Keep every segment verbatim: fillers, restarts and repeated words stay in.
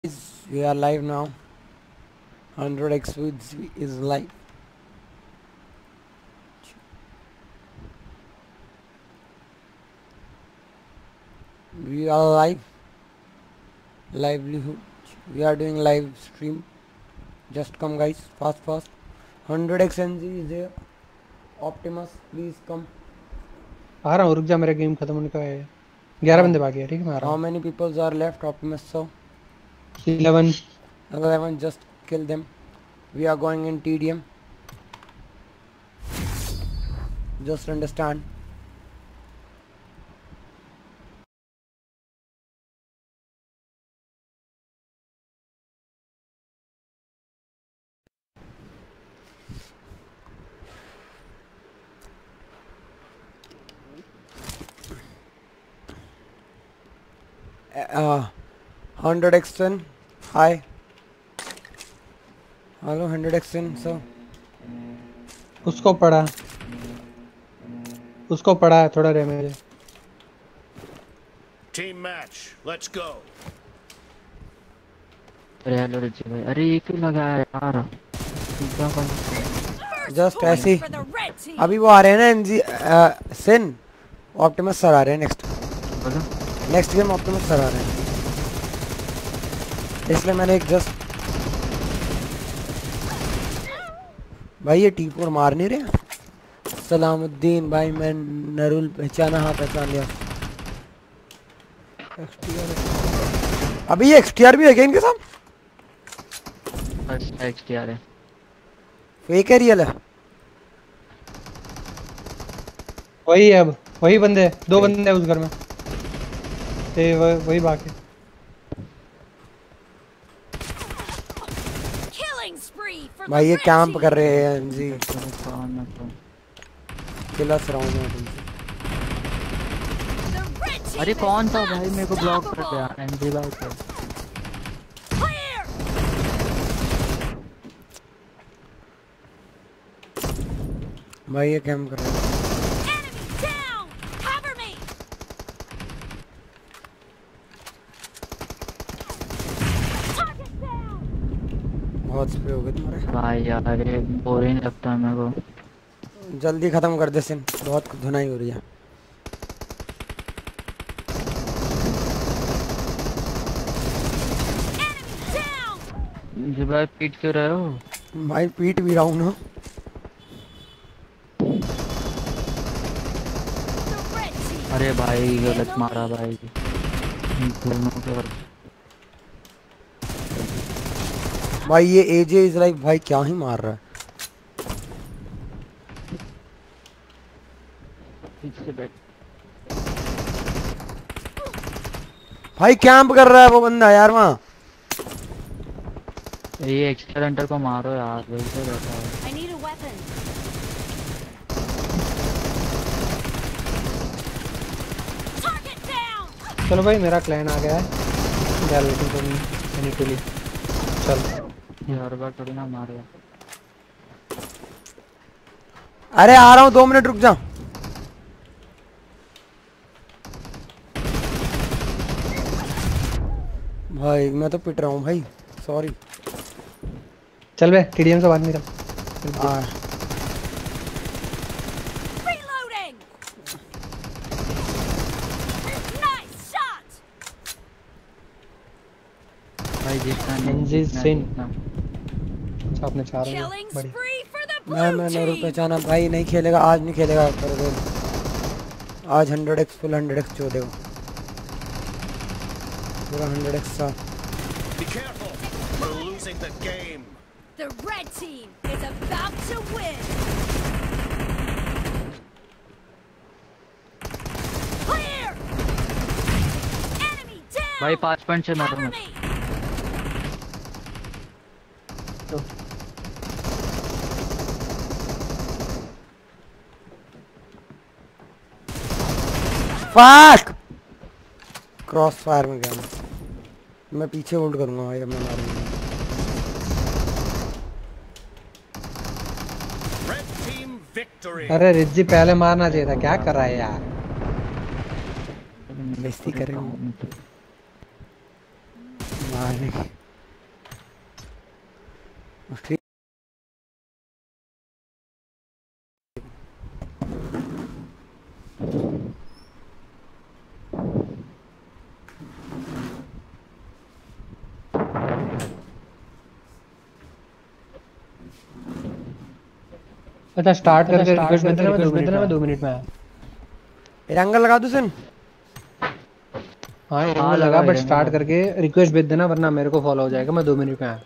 Guys, we are live now. one hundred x Foods is live. We are live. Livelihood. We are doing live stream. Just come, guys. Fast, fast. one hundred x N G is there. Optimus, please come. आ रहा हूँ, रुक जा, मेरा game खत्म होने का है। ग्यारह बंदे बाकी है, ठीक है, मैं आ रहा How हूँ। many people are left, Optimus? So eleven. eleven. Just kill them. We are going in T D M. Just understand. Uh, one hundred x ten. Hi. Hello, one hundred x ten. So उसको पड़ा उसको पड़ा है थोड़ा damage है। Team match, let's go. अरे hello Richie भाई, अरे ये क्यों लगा है यार? जस्ट ऐसे ही अभी वो आ रहे हैं ना एनजी सिन ऑप्टिमस सर आ रहे हैं नेक्स्ट बोलो नेक्स्ट गेम ऑप्टिमस सर आ रहे हैं, इसलिए मैंने एक जस्ट भाई ये टी फोर मार नहीं रहे। सलामुद्दीन भाई, मैं नरुल पहचाना, हाँ पहचान लिया। अभी ये एक्सटीआर भी है क्या इनके साथ? बस एक्सटीआर है, फेक है रियल है? वही है, अब वही बंदे, दो बंदे हैं उस घर में, ये वह, वही बाकी। भाई ये कैंप कर रहे हैं जी, तो किलर्स राउंड में। अरे कौन था भाई, मेरे को ब्लॉक कर दिया एनजी भाई को। भाई ये कैंप कर रहे हैं। बहुत स्प्रे हो गए तुम्हारे भाई यार ये बोरिंग लगता है मेरे को। जल्दी खत्म कर दे सिन, बहुत धुनाई हो रही है। जी भाई पीट क्यों रहे हो? भाई पीट भी रहा हूँ ना। अरे भाई गलत मारा भाई, दोनों के वक्त। भाई ये एजे इज लाइक, भाई क्या ही मार रहा है। पीछे बैठ भाई कैंप कर रहा है वो बंदा यार वहाँ। ये एक्स्ट्रा हंटर को मारो यार, वैसे रहता है। चलो भाई, मेरा क्लैन आ गया है। क्या वेटिंग फॉर मी एनीटुली। चल ये हर बार थोड़ी ना मारे। अरे आ रहा हूँ, दो मिनट रुक जा। भाई मैं तो पिट रहा हूँ भाई, सॉरी। चल बे, टीडीएम से बात नहीं कर। आ भाई जितना एनजी सिन जितना आपने चार हो गए, बड़ी। मैं मैं नरूल पहचाना भाई, नहीं खेलेगा आज, नहीं खेलेगा पर आज hundred X full hundred X चो देगा पूरा हंड्रेड एक्स सा। Be careful, we're losing the game. The red team is about to win. Clear. Enemy down. भाई पाँच पॉइंट से मारो मत। फक क्रॉस फायर में गया मैं मैं पीछे होल्ड करूंगा भाई, अब मैं मारूंगा। Red team victory. अरे रिज्जी पहले मारना चाहिए था, क्या कर रहा है यार? बेइज्जती कर रहे हो। मार करने की। ठीक अच्छा स्टार्ट करके रिक्वेस्ट भेज देना, मैं दो मिनट में दो मिनट में आया। एंगल लगा दूं सिन? हाँ हाँ, एरंगल लगा, लगा बट एरंगल स्टार्ट लगा। करके रिक्वेस्ट भेज देना वरना मेरे को फॉलो हो जाएगा, मैं दो मिनट में आया।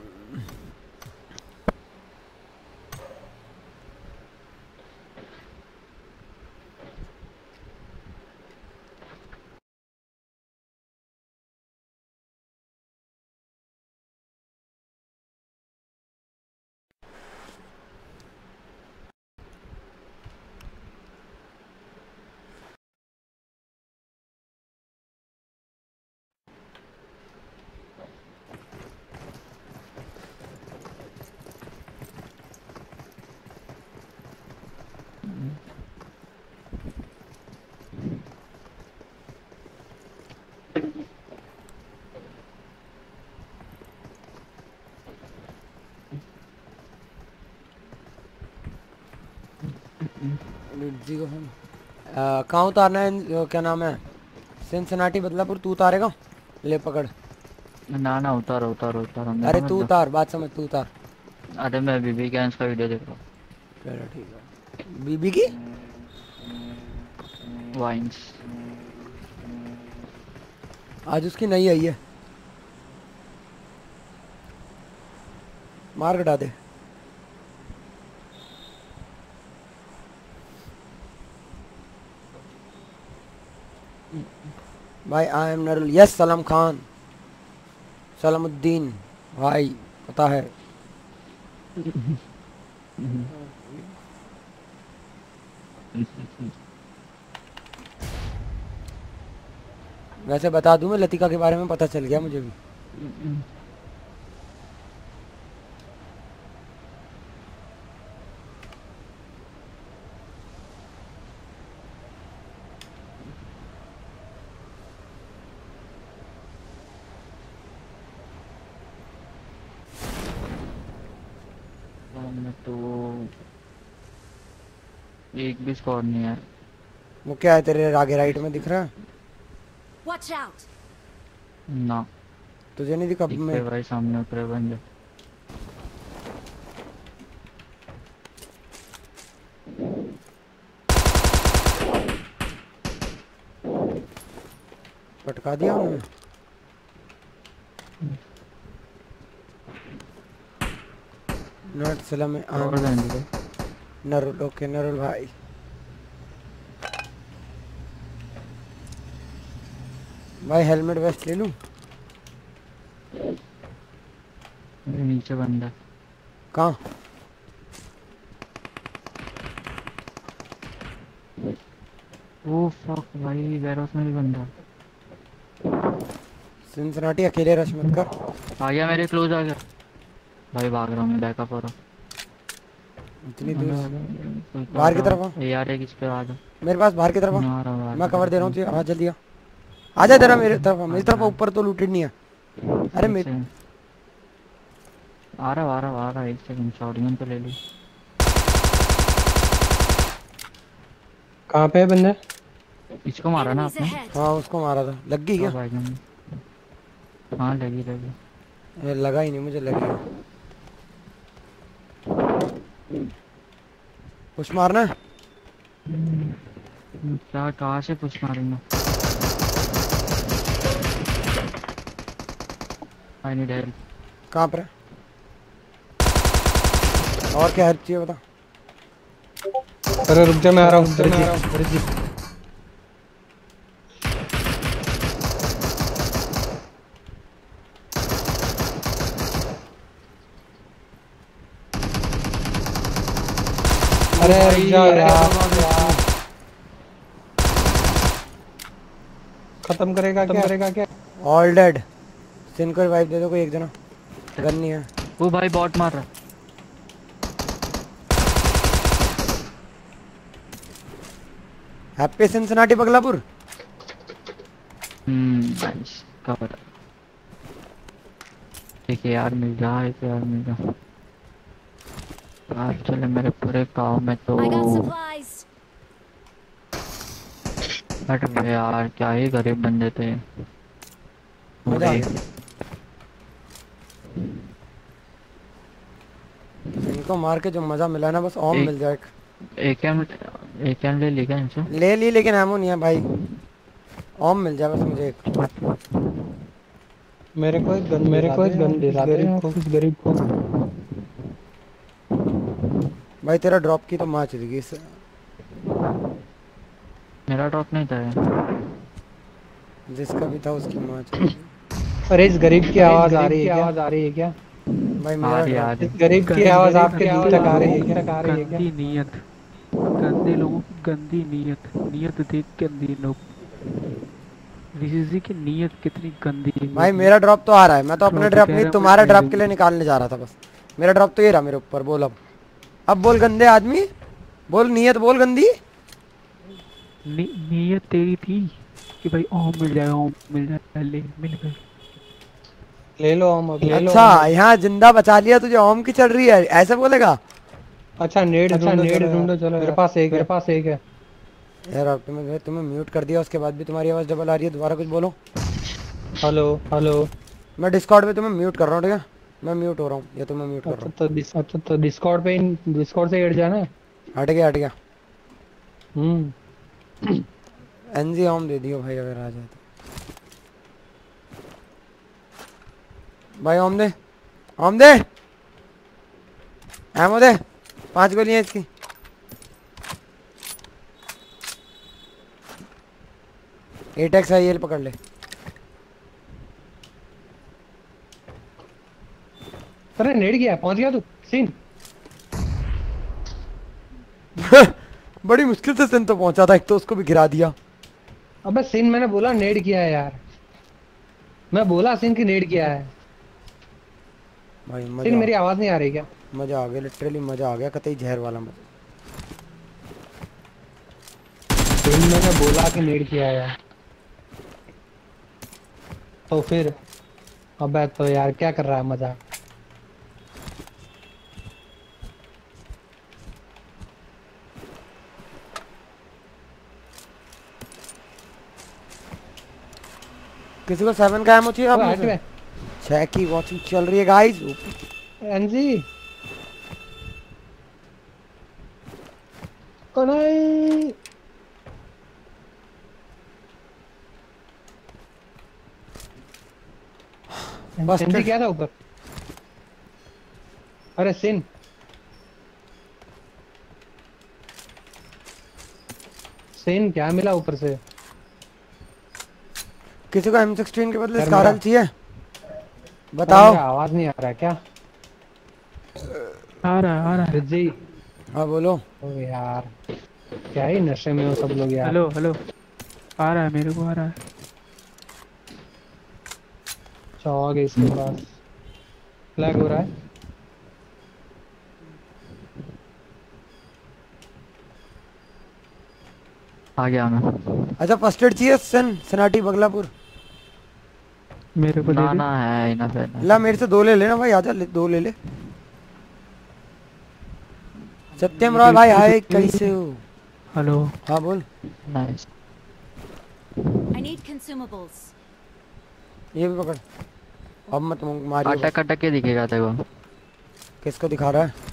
जी को फोन कहाँ उतारना है? अ, क्या नाम है? सिंसिनाटी बदलापुर तू उतारेगा? ले पकड़। ना ना उतारो उतारो उतारो मेरा अरे मत तू दो। उतार, बात समझ, तू उतार। अरे मैं बीबी गैंग्स का वीडियो देख रहा चलो ठीक है। बीबी की हूँ। वाइन्स। आज उसकी नई आई है, मार कटा दे। भाई आई एम नरुल। यस सलाम खान, सलामुद्दीन भाई, पता है। वैसे बता दूं, मैं लतिका के बारे में पता चल गया मुझे भी। तो एक भी स्क्वाड नहीं है। वो क्या है तेरे आगे राइट में दिख रहा है? Watch out! ना तुझे नहीं दिखा? दिख मैं पे भाई सामने उतरे बंदे। पटका दिया उन्होंने। नट सलाम में और बंदे नरुल। ओके नरुल भाई। भाई हेलमेट वेस्ट ले लूं? मेरे नीचे बंदा। कहाँ? ओ फक भाई वेयरहाउस में भी बंदा। सिंसिनाटी अकेले रश मत कर। आ गया मेरे क्लोज आ गया। भाई भाग रहा हूँ मैं, बैकअप हो रहा हूँ। इतनी दूर से? कोई कर बाहर की रहा तरफ हूँ। आ। ए यार एक इस पे आ जा। मेरे पास बाहर की तरफ आ। आ रहा हूँ बाहर मैं की कवर तरफ दे रहा हूँ से। तुझे। आ जल्दी आ। आ जा तेरा मेरे तरफ आ। मेरी तरफ आ, ऊपर तो लूटेड नहीं है। अरे एक मेरे सेकंड। आ रहा हूँ, आ रहा हूँ, आ रहा हूँ, एक सेकंड शॉटगन तो ले ली। कहाँ पे है बंदे? इसको मारा ना Enemies आपने? ahead! हाँ उसको मारा था। लग गई तो क्या? भाई जान। हाँ लगी लगी। ये लगा ही नहीं मुझे, लगी। कुछ मारना है? क्या कहाँ से पुश मारूंगा? I need help. कहाँ पर है? और क्या हेल्प चाहिए बता। अरे रुक जा, मैं आ रहा हूँ। तेरे जी- तेरे जी- अरे रुक जा यार, खत्म करेगा क्या? करेगा क्या? All dead. सिन को रिवाइव दे दो कोई एक जना। गन नहीं है। वो भाई बॉट मार रहा। Happy Cincinnati Baglapur. Hmm nice cover. एक यार मिल जा, एक यार मिल जा यार। चले मेरे पूरे गाँव में तो I got supplies. बट बे यार क्या ही गरीब बंदे थे। मजा आ अरे, गया। इनको मार के जो मजा मिला ना, बस ओम एक- मिल जाए। एक एम एक एम ले लिया इनसे। ले ली लेकिन एमो नहीं है भाई। ओम मिल जाए बस मुझे एक। मेरे को एक गन मेरे को एक गन दे गरीब को कुछ गरीब को। भाई तेरा ड्रॉप की तो माँ चली गई इससे। मेरा ड्रॉप नहीं था ये। जिसका भी था उसकी माँ चली गई। अरे इस गरीब की आवाज आ रही है क्या? आवाज आ रही है क्या? भाई आ मेरा रही आ drop- रही। इस गरीब की आवाज आपके दिल तक आ रही है क्या? आ रही है क्या? गंदी नीयत, गंदे लोगों की गंदी नीयत, नीयत देख गंदी लोग। ऋषि की नीयत कितनी गंदी है। भाई मेरा ड्रॉप तो आ रहा है। मैं तो अपने ड्रॉप ड्रॉप कह नहीं रहा तुम्हारे हूँ, ड्रॉप के लिए निकालने जा रहा था बस। मेरा ड्रॉप तो ये रहा मेरे ऊपर। बोल अब अब बोल गंदे आदमी, बोल नियत बोल गंदी। नी, नीयत तेरी थी कि भाई ओम मिल जाएगा, ओम मिल जाएगा, ले मिल गई। ले लो हम अब ले लो। अच्छा यहाँ जिंदा बचा लिया तुझे, ओम की चढ़ रही है ऐसे बोलेगा? अच्छा नेड अच्छा नेड ढूंढो चलो। मेरे पास एक मेरे पास एक है यार अब तुम्हें तुम्हें म्यूट कर दिया उसके बाद भी तुम्हारी आवाज डबल आ रही है। दोबारा कुछ बोलो। Hello hello. मैं डिस्कॉर्ड पे तुम्हें म्यूट कर रहा हूँ, ठीक है? मैं म्यूट हो रहा हूँ या तुम्हें म्यूट कर रहा अच्छा तो डिस अच्छा तो डिस्कॉर्ड पे डिस्कॉर्ड से हट जाना है। हूँ। हट गया हट गया। हम्म एनजी ओम दे दियो भाई अगर आ जाए तो। भाई ओम दे, ओम दे, एमो दे। पांच गोलियां इसकी। एटेक्स है ये पकड़ ले। अरे नेड गया पहुंच गया तू सीन। बड़ी मुश्किल से सिन तो पहुंचा था, एक तो उसको भी गिरा दिया। अबे सीन मैंने बोला नेड किया है यार। मैं बोला सीन की नेड किया है। भाई सीन मजा मेरी आवाज नहीं आ रही क्या? मजा आ गया, लिटरली मजा आ गया, कतई जहर वाला मजा। सीन मैंने बोला कि नेड किया है यार। तो फिर अबे तो यार क्या कर रहा है मजा? किसी को सेवन का एमो चाहिए? ओए, हट आप बे। छह की वॉचिंग चल रही है गाइस। एनजी को नहीं। बस एनजी क्या था ऊपर? अरे सिन सिन क्या मिला ऊपर से? किसी को एम सिक्सटीन के बदले यार स्कारल मेरा- चाहिए? अरे बताओ। मेरा आवाज नहीं आ रहा है क्या? आ रहा है, आ रहा है। जी हाँ बोलो। ओ यार क्या ही नशे में हो सब लोग यार। हेलो हेलो, आ रहा है, मेरे को आ रहा है। चौग है इसके पास। फ्लैग हो रहा है। आ गया मैं। अच्छा फर्स्ट एड चाहिए? सन सनाटी बगलापुर। मेरे को दे ना दे। ना है इनफ है। ला मेरे से दो ले लेना भाई, आजा ले, दो ले ले। सत्यम रॉय भाई हाय, कैसे हो? हेलो, हाँ बोल। नाइस। I need consumables. ये भी पकड़। अब मत मारियो। अटक अटक के दिखेगा तेरे को। किसको दिखा रहा है?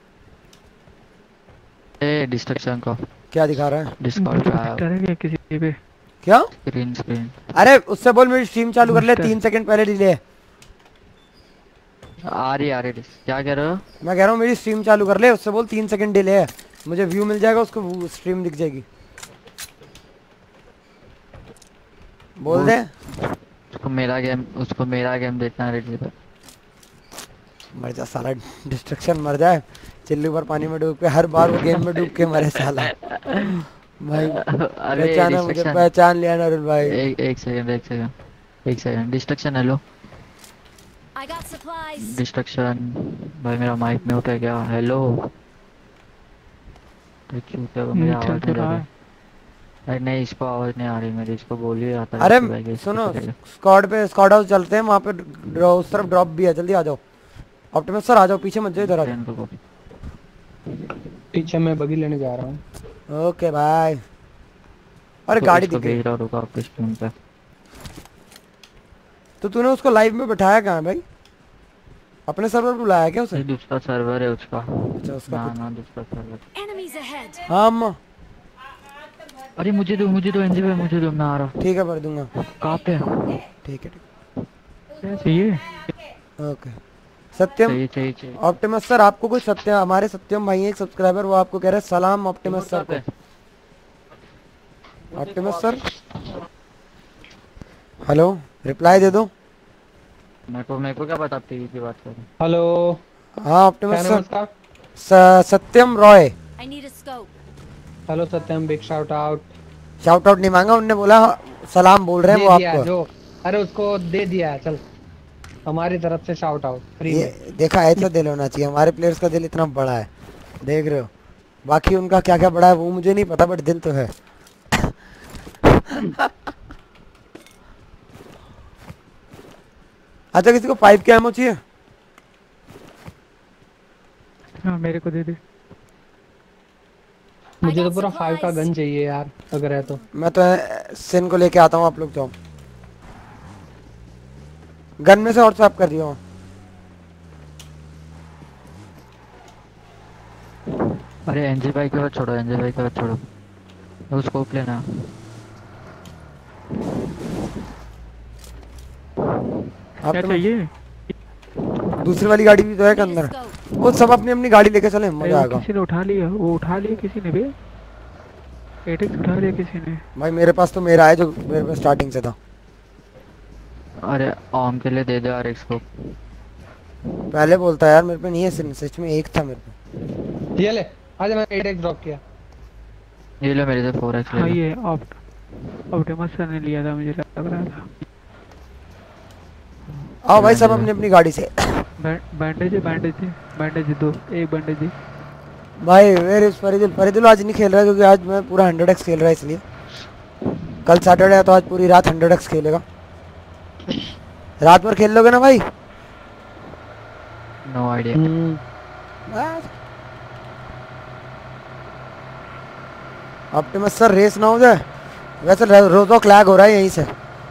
ए डिस्ट्रक्शन को। क्या दिखा रहा है? डिस्कॉर्ड पे आया। प्रोटेक्टर है क्या किसी पे? क्या? Screen screen. अरे उससे बोल मेरी स्ट्रीम चालू कर ले, बूस्टर। तीन सेकंड पहले डिले है। आ रही आ रही। क्या कह रहे हो? मैं कह रहा हूँ मेरी स्ट्रीम चालू कर ले, उससे बोल तीन सेकंड डिले है, मुझे व्यू मिल जाएगा, उसको स्ट्रीम दिख जाएगी। बोल दे। उसको मेरा गेम उसको मेरा गेम देखना है रेडी पे। मर जा साला, डिस्ट्रक्शन मर जाए। चिल्ली पर पानी में डूब के, हर बार वो गेम में डूब के मरे साला। भाई अरे पहचाना मुझे, डिस्ट्रक्शन। पहचान लिया नरुल भाई। एक एक सेकंड एक सेकंड एक second. Destruction hello. I got supplies. Destruction भाई मेरा माइक म्यूट है क्या? हेलो। तो क्यों क्या मेरी हम्म, चल आवाज तो नहीं रहा आ है। रही? अरे नहीं, इसको आवाज नहीं आ रही मेरी, इसको बोलिए आता है अरे इसको बैग इसको सुनो, चलेगा। स्क्वाड पे स्क्वाड हाउस चलते हैं, वहाँ पे ड्रॉ- उस तरफ ड्रॉप भी है, जल्दी आ जाओ। ऑप्टिमस सर आ जाओ, पीछे मत जाओ, इधर आ ट्रेन को पीछे मैं बगी लेने जा रहा हूँ। जाओ। Okay bye. अरे तो गाड़ी इसको दिख गई। भेज रहा रुका आपके स्क्रीन पे। तो तूने उसको लाइव में बैठाया कहाँ है भाई? अपने सर्वर पे बुलाया क्या उसे? ये दूसरा सर्वर है उसका। अच्छा उसका ना खुद- ना दूसरा सर्वर। Enemies ahead. हाँ अम्मा अरे मुझे दो मुझे दो एनजी भाई, मुझे दो, मैं आ रहा हूँ। ठीक है, भर दूंगा। कहाँ पे? ठीक है ठीक क्या चाहिए? है। ओके सत्यम, चाहिए चाहिए चाहिए। ऑप्टिमस सर आपको कुछ सत्य, हमारे सत्यम भाई एक सब्सक्राइबर, वो आपको कह रहे हैं सलाम ऑप्टिमस सर को। ऑप्टिमस सर हेलो, रिप्लाई दे दो। मेरे को मेरे को क्या पता आप टीवी की बात कर रहे हैं। हेलो, हाँ क्या ऑप्टिमस नाम है सर, उसका? स- Satyam Roy. I need a scope. Hello Satyam, big shout out. Shout out नहीं मांगा उनने, बोला सलाम बोल रहे हैं दे वो दिया आपको। जो, अरे उसको दे दिया है, चल हमारी तरफ से शाउट आउट फ्री में। ये देखा, ऐसा दिल होना चाहिए, हमारे प्लेयर्स का दिल इतना बड़ा है, देख रहे हो। बाकी उनका क्या क्या बड़ा है वो मुझे नहीं पता, बट दिल तो है। अच्छा किसी को पाइप की एमो चाहिए? हाँ मेरे को दे दे। मुझे तो पूरा फाइव का गन चाहिए यार, अगर है तो। मैं तो अ, सिन को लेके आता हूँ, आप लोग जाओ। गन में से और स्वैप कर दिया हूँ। अरे एनजी भाई के बाद छोड़ो, एनजी भाई के बाद छोड़ो, वो स्कोप लेना। आप क्या तो चाहिए? दूसरी वाली गाड़ी भी तो है के Need a अंदर, scope. वो सब अपनी अपनी गाड़ी लेके चले, अरे मजा वो आएगा। किसी ने उठा लिया, वो उठा लिया किसी ने बे। एटेक्स उठा लिया किसी ने। भाई मेरे पास तो मेरा है जो मेरे पास स्टार्टिंग से था। अरे ऑम के लिए दे दे यार एक स्कोप। पहले बोलता यार, मेरे पे नहीं है सिन, सच में एक था मेरे पे। ये ले, आज मैं एट एक्स ड्रॉप किया। ये लो मेरे से फोर एक्स हाँ ले लो। ये ऑप्ट ऑप्टिमस सर ने लिया था, मुझे लग रहा था। आओ भाई सब अपनी अपनी गाड़ी से। बैंडेज है, बैंडेज है, बैंडेज दो, एक बैंडेज है। भाई वेर इज फरीदुल? फरीदुल आज नहीं खेल रहा क्योंकि आज मैं पूरा हंड्रेड एक्स खेल रहा है, इसलिए कल सैटरडे है तो आज पूरी रात हंड्रेड एक्स खेलेगा। रात भर खेल लोगे ना भाई? No idea. Optimus sir race ना हो जाए, वैसे रोजो क्लैग हो रहा है यहीं से।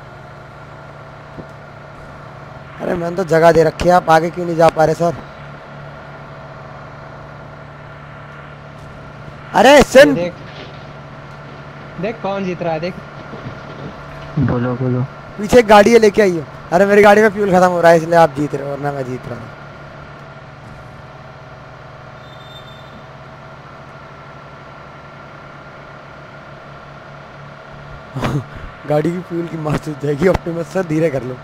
अरे मैंने तो जगह दे रखी है, आप आगे क्यों नहीं जा पा रहे सर? अरे सिन, देख देख कौन जीत रहा है, देख। बोलो बोलो। पीछे एक गाड़ी है, लेके आइए। अरे मेरी गाड़ी में फ्यूल खत्म हो रहा है इसलिए आप जीत रहे हो, वरना मैं जीत रहा हूँ। गाड़ी की फ्यूल की मार सूझ जाएगी। ऑप्टिमस सर धीरे कर लो।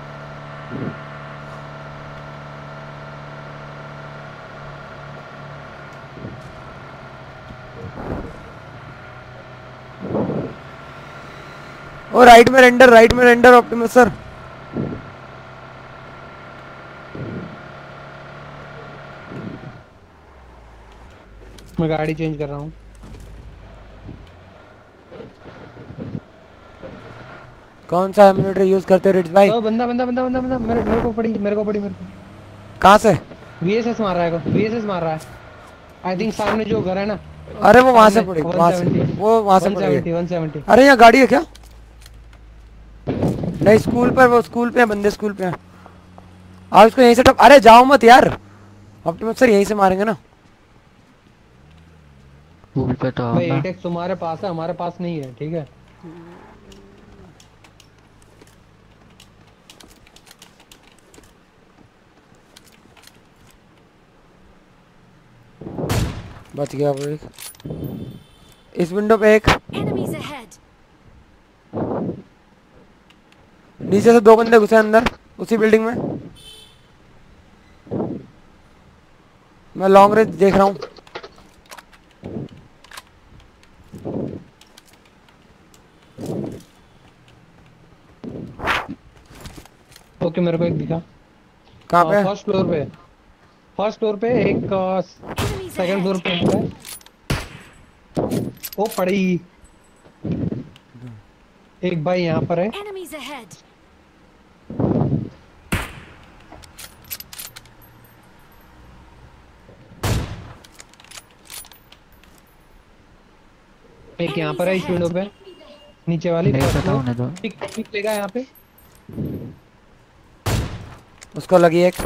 ओ राइट में रेंडर, राइट में रेंडर ऑप्टिमस सर। मैं गाड़ी चेंज कर रहा हूँ। कौन सा एमुलेटर यूज करते हो रिच भाई? ओ बंदा बंदा बंदा बंदा बंदा मेरे मेरे को पड़ी, मेरे को पड़ी, मेरे को। कहाँ से? वीएसएस मार रहा है, को वीएसएस मार रहा है। आई थिंक सामने जो घर है ना। अरे वो वहां से सामने, पड़ी, वहां से, one seventy, वो वहां से one पड़ी seventy, है। one seventy। अरे यहाँ गाड़ी है क्या? नहीं स्कूल पर, वो स्कूल पे है, बंदे स्कूल पे हैं। आप इसको यहीं से टप, अरे जाओ मत यार। ऑप्टिमस सर यहीं से मारेंगे ना। स्कूल पे तो भाई होगा। एट एक्स तुम्हारे पास है, हमारे पास नहीं है, ठीक है। बच गया वो एक, इस विंडो पे एक, Enemies ahead. नीचे से दो बंदे घुसे अंदर उसी बिल्डिंग में। मैं लॉन्ग रेंज देख रहा हूँ। ओके मेरे को एक दिखा। कहाँ पे? फर्स्ट फ्लोर पे, फर्स्ट फ्लोर पे एक, Enemies सेकंड फ्लोर ahead. पे है। ओ पड़ी। एक भाई यहाँ पर है। Enemies ahead. एक यहाँ पर है इस विंडो पे, नीचे वाली नहीं first पता floor। होने दो। पिक पिक लेगा यहाँ पे। उसको लगी एक।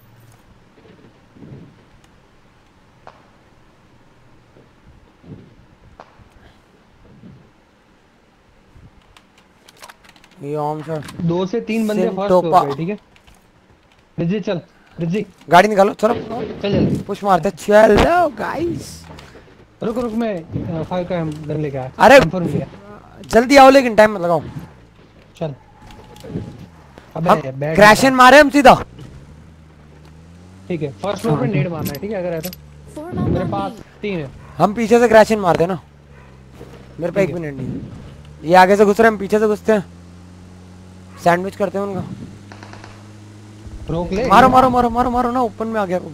ये आर्म शॉट। दो से तीन बंदे फर्स्ट सिंटोपा। फ्लोर पे, ठीक है। रिजी चल, रिजी गाड़ी निकालो चलो। चल जल्दी। पुश मारते चलो गाइस। रुक रुक, मैं फाइव का गन लेके आया। अरे M फोर लिया। जल्दी आओ लेकिन टाइम मत लगाओ। चल। हम अबे बैठ क्रैशन मारे हम सीधा। ठीक है, फर्स्ट फ्लोर पे नेड मारना है, ठीक है अगर है तो। Form up मेरे on पास me. तीन है। हम पीछे से क्रैशन मारते हैं ना। मेरे पे एक मिनट नहीं है। ये आगे से घुस रहे हैं, हम पीछे से घुसते हैं, सैंडविच करते हैं उनका। रोक ले। मारो मारो मारो मारो मारो ना, ओपन में आ गया।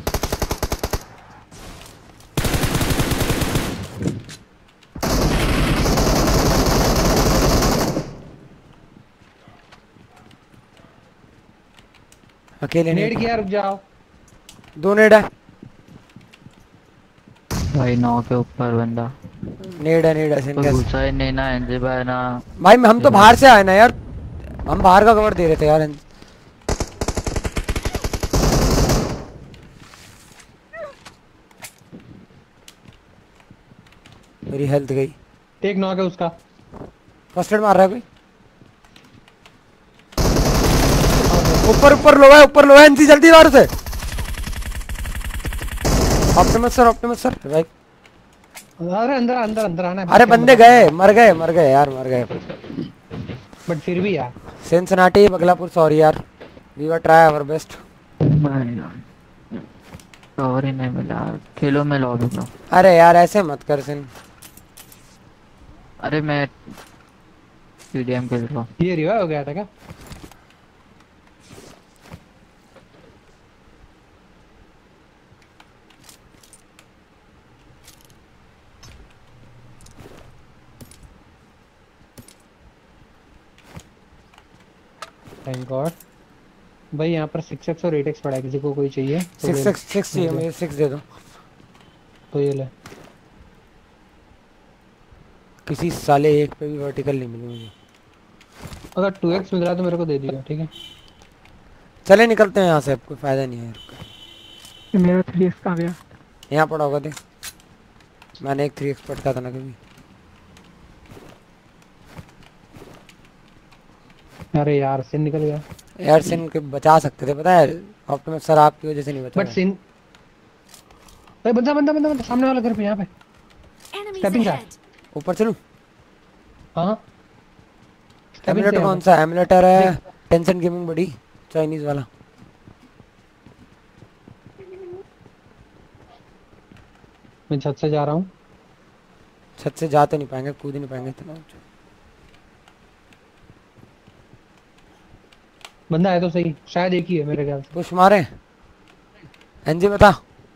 अकेले नेड नहीं, किया, रुक जाओ। दो नेड है। भाई नौ के ऊपर बंदा। नेड है नेड है। कोई घुसा ही नहीं ना एनजे भाई ना। भाई हम तो बाहर से आए ना यार, हम बाहर का कवर दे रहे थे यार। मेरी हेल्थ गई। एक नॉक है उसका। फर्स्ट एड मार रहा है कोई। ऊपर ऊपर लो है, ऊपर लो है। एनसी जल्दी मारो से। ऑप्टिमस सर, ऑप्टिमस सर भाई। अरे अंदर अंदर अंदर आना है। अरे बंदे गए, मर गए मर गए यार, मर गए। बट फिर भी यार सिंसिनाटी बगलापुर सॉरी यार, we were try our best. Sorry नहीं मिला, खेलो में लॉबी लो। अरे यार ऐसे मत कर सिन। अरे मैं टीडीएम खेल रहा हूँ। ये रिवाइव हो गया था क्या? Thank God. भाई यहाँ पर सिक्स एक्स और एट एक्स पड़ा है, किसी को कोई चाहिए तो सिक्स ले सिक्स सिक्स चाहिए मुझे, सिक्स दे दो। तो ये ले। किसी साले एक पे भी वर्टिकल नहीं मिली मुझे। अगर टू एक्स मिल रहा है तो मेरे को दे दियो, ठीक है। चले निकलते हैं यहाँ से, अब कोई फायदा नहीं है यार। मेरा थ्री एक्स कहाँ गया? यहाँ पड़ा होगा देख, मैंने एक थ्री एक्स पटका था ना कभी। अरे यार सिन निकल गया। यार सिन के बचा सकते थे पता है, ऑप्टिमस सर आपकी वजह से नहीं बचा। बट सिन भाई बंदा बंदा बंदा बंदा सामने वाला घर पे यहाँ पे Enemies Stepping ahead. ऊपर चलूं? हाँ। एमुलेटर कौन सा? एमुलेटर है टेंशन गेमिंग बड़ी चाइनीज वाला। मैं छत से जा रहा हूँ। छत से जा तो नहीं पाएंगे, कूद ही नहीं पाएंगे इतना ऊंचा। बंदा है तो सही, शायद एक ही है मेरे ख्याल से। पुश मारे। एनजी बता।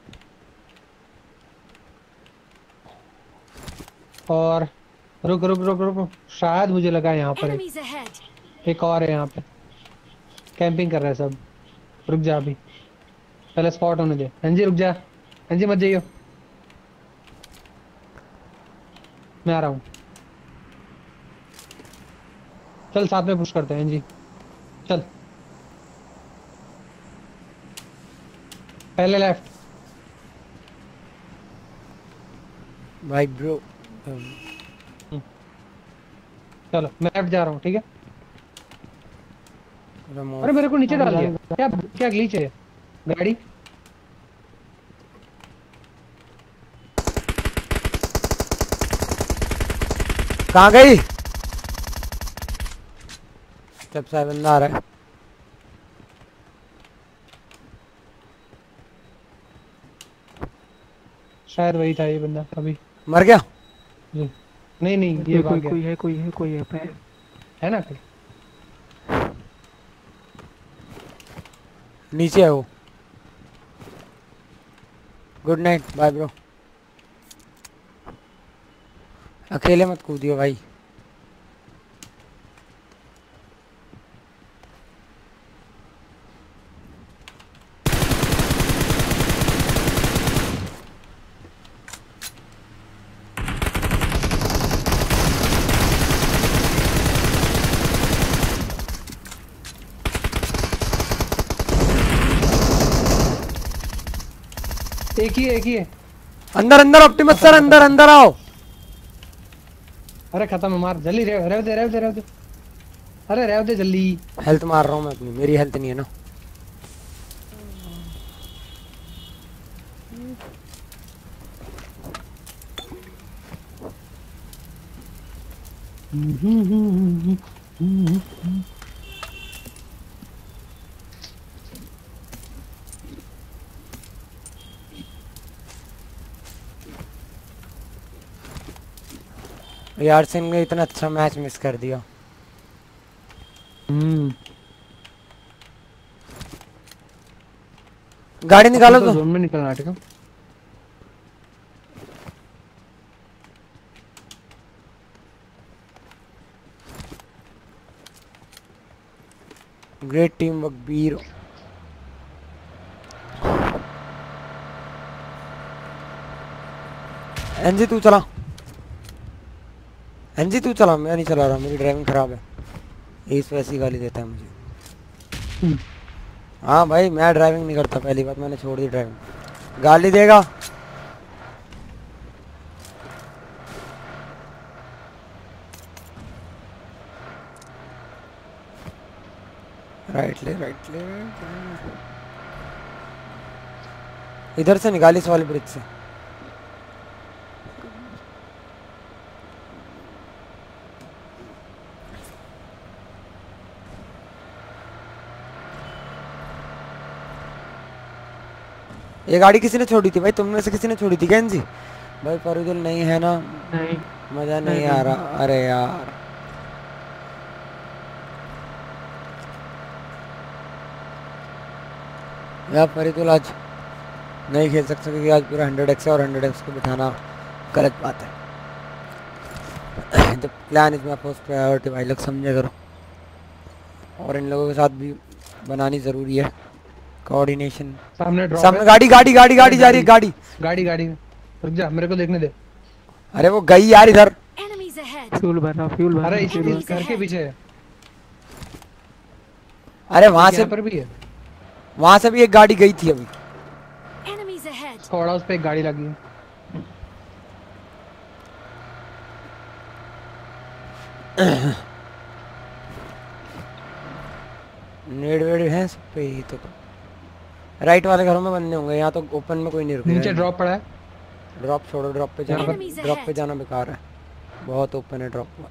और रुक रुक रुक रुक रुक। शायद मुझे लगा यहाँ पर एक, Enemies ahead. एक और है यहाँ पे। कैंपिंग कर रहा है सब। रुक जा अभी, पहले स्पॉट होने दे। एनजी रुक जा, एनजी मत जाइयो, मैं आ रहा हूँ। चल साथ में पुश करते हैं एनजी, चल। पहले लेफ्ट। भाई ब्रो चलो मैं लेफ्ट जा रहा हूँ, ठीक है। रिमोट। अरे मेरे को नीचे डाल दिया, क्या क्या ग्लिच है गाड़ी। कहाँ गई? जब से बंदा आ रहा है। शायद वही था ये बंदा अभी। मर गया? नहीं नहीं ये कोई भाग कोई गया। कोई है कोई है कोई है पे- है ना कोई? नीचे है वो। Good night, bye bro. अकेले मत कूदियो भाई। एक ही है, एक ही है। अंदर अंदर ऑप्टिमस सर, अंदर अंदर आओ। अरे खत्म है, मार जल्दी। रह रह दे रह दे रह दे। अरे रह दे जल्दी। हेल्थ मार रहा हूँ मैं अपनी, मेरी हेल्थ नहीं है ना। यार सिंह ने इतना अच्छा मैच मिस कर दिया। हम्म गाड़ी निकालो तो तो। जोन में निकलना ठीक है। Great team work Bir. NG तू चला, एनजी तू चला, मैं नहीं चला रहा, मेरी ड्राइविंग खराब है। इस वैसी गाली देता है मुझे। हाँ भाई मैं ड्राइविंग नहीं करता, पहली बात मैंने छोड़ दी ड्राइविंग। गाली देगा। राइट ले राइट ले, इधर से निकाली इस वाले ब्रिज से। ये गाड़ी किसी ने छोड़ी थी भाई, तुम में से किसी ने छोड़ी थी क्या एनजी? भाई फरुजुल नहीं है ना, नहीं मजा नहीं, नहीं, आ नहीं। रहा। अरे यार यार फरुजुल आज नहीं खेल सकते क्योंकि आज पूरा हंड्रेड एक्स है और हंड्रेड एक्स को बिठाना गलत बात है। जब plan is my first priority भाई लोग समझे करो, और इन लोगों के साथ भी बनानी ज़रूरी है कोऑर्डिनेशन। सामने ड्रॉप सामने है। गाड़ी गाड़ी गाड़ी गाड़ी जा रही है, गाड़ी गाड़ी गाड़ी रुक जा, मेरे को देखने दे। अरे वो गई यार इधर। Enemies ahead. फ्यूल भरा फ्यूल भरा अरे इस Enemies इस घर के ahead. पीछे है। अरे वहां से यहाँ पर भी है। वहां से भी एक गाड़ी गई थी अभी। Enemies ahead. स्क्वाड हाउस पे एक गाड़ी लगी है। नेड वेड है सब पे ही तो। राइट वाले घरों में बंदे होंगे, यहाँ तो ओपन में कोई नहीं रुकेगा। नीचे ड्रॉप पड़ा है। ड्रॉप छोड़ो, ड्रॉप पे जाना, Enemies ड्रॉप पे ahead. जाना बेकार है, बहुत ओपन है ड्रॉप पर।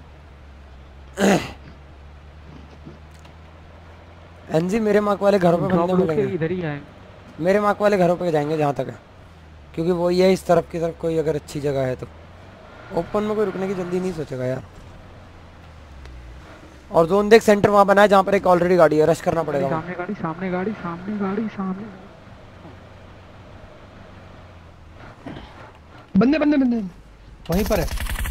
एनजी मेरे मार्क वाले घरों पे ड्रॉप बंदे रुक के मिलेंगे, इधर ही आएंगे। मेरे मार्क वाले घरों पे जाएंगे जहाँ तक है, क्योंकि वो ये इस तरफ की तरफ कोई अगर अच्छी जगह है तो। ओपन में कोई रुकने की जल्दी नहीं सोचेगा यार। और जोन देख सेंटर वहाँ बना है जहाँ पर एक ऑलरेडी गाड़ी है, रश करना पड़ेगा वहाँ। सामने गाड़ी सामने गाड़ी सामने गाड़ी सामने। बंदे बंदे बंदे वहीं पर है।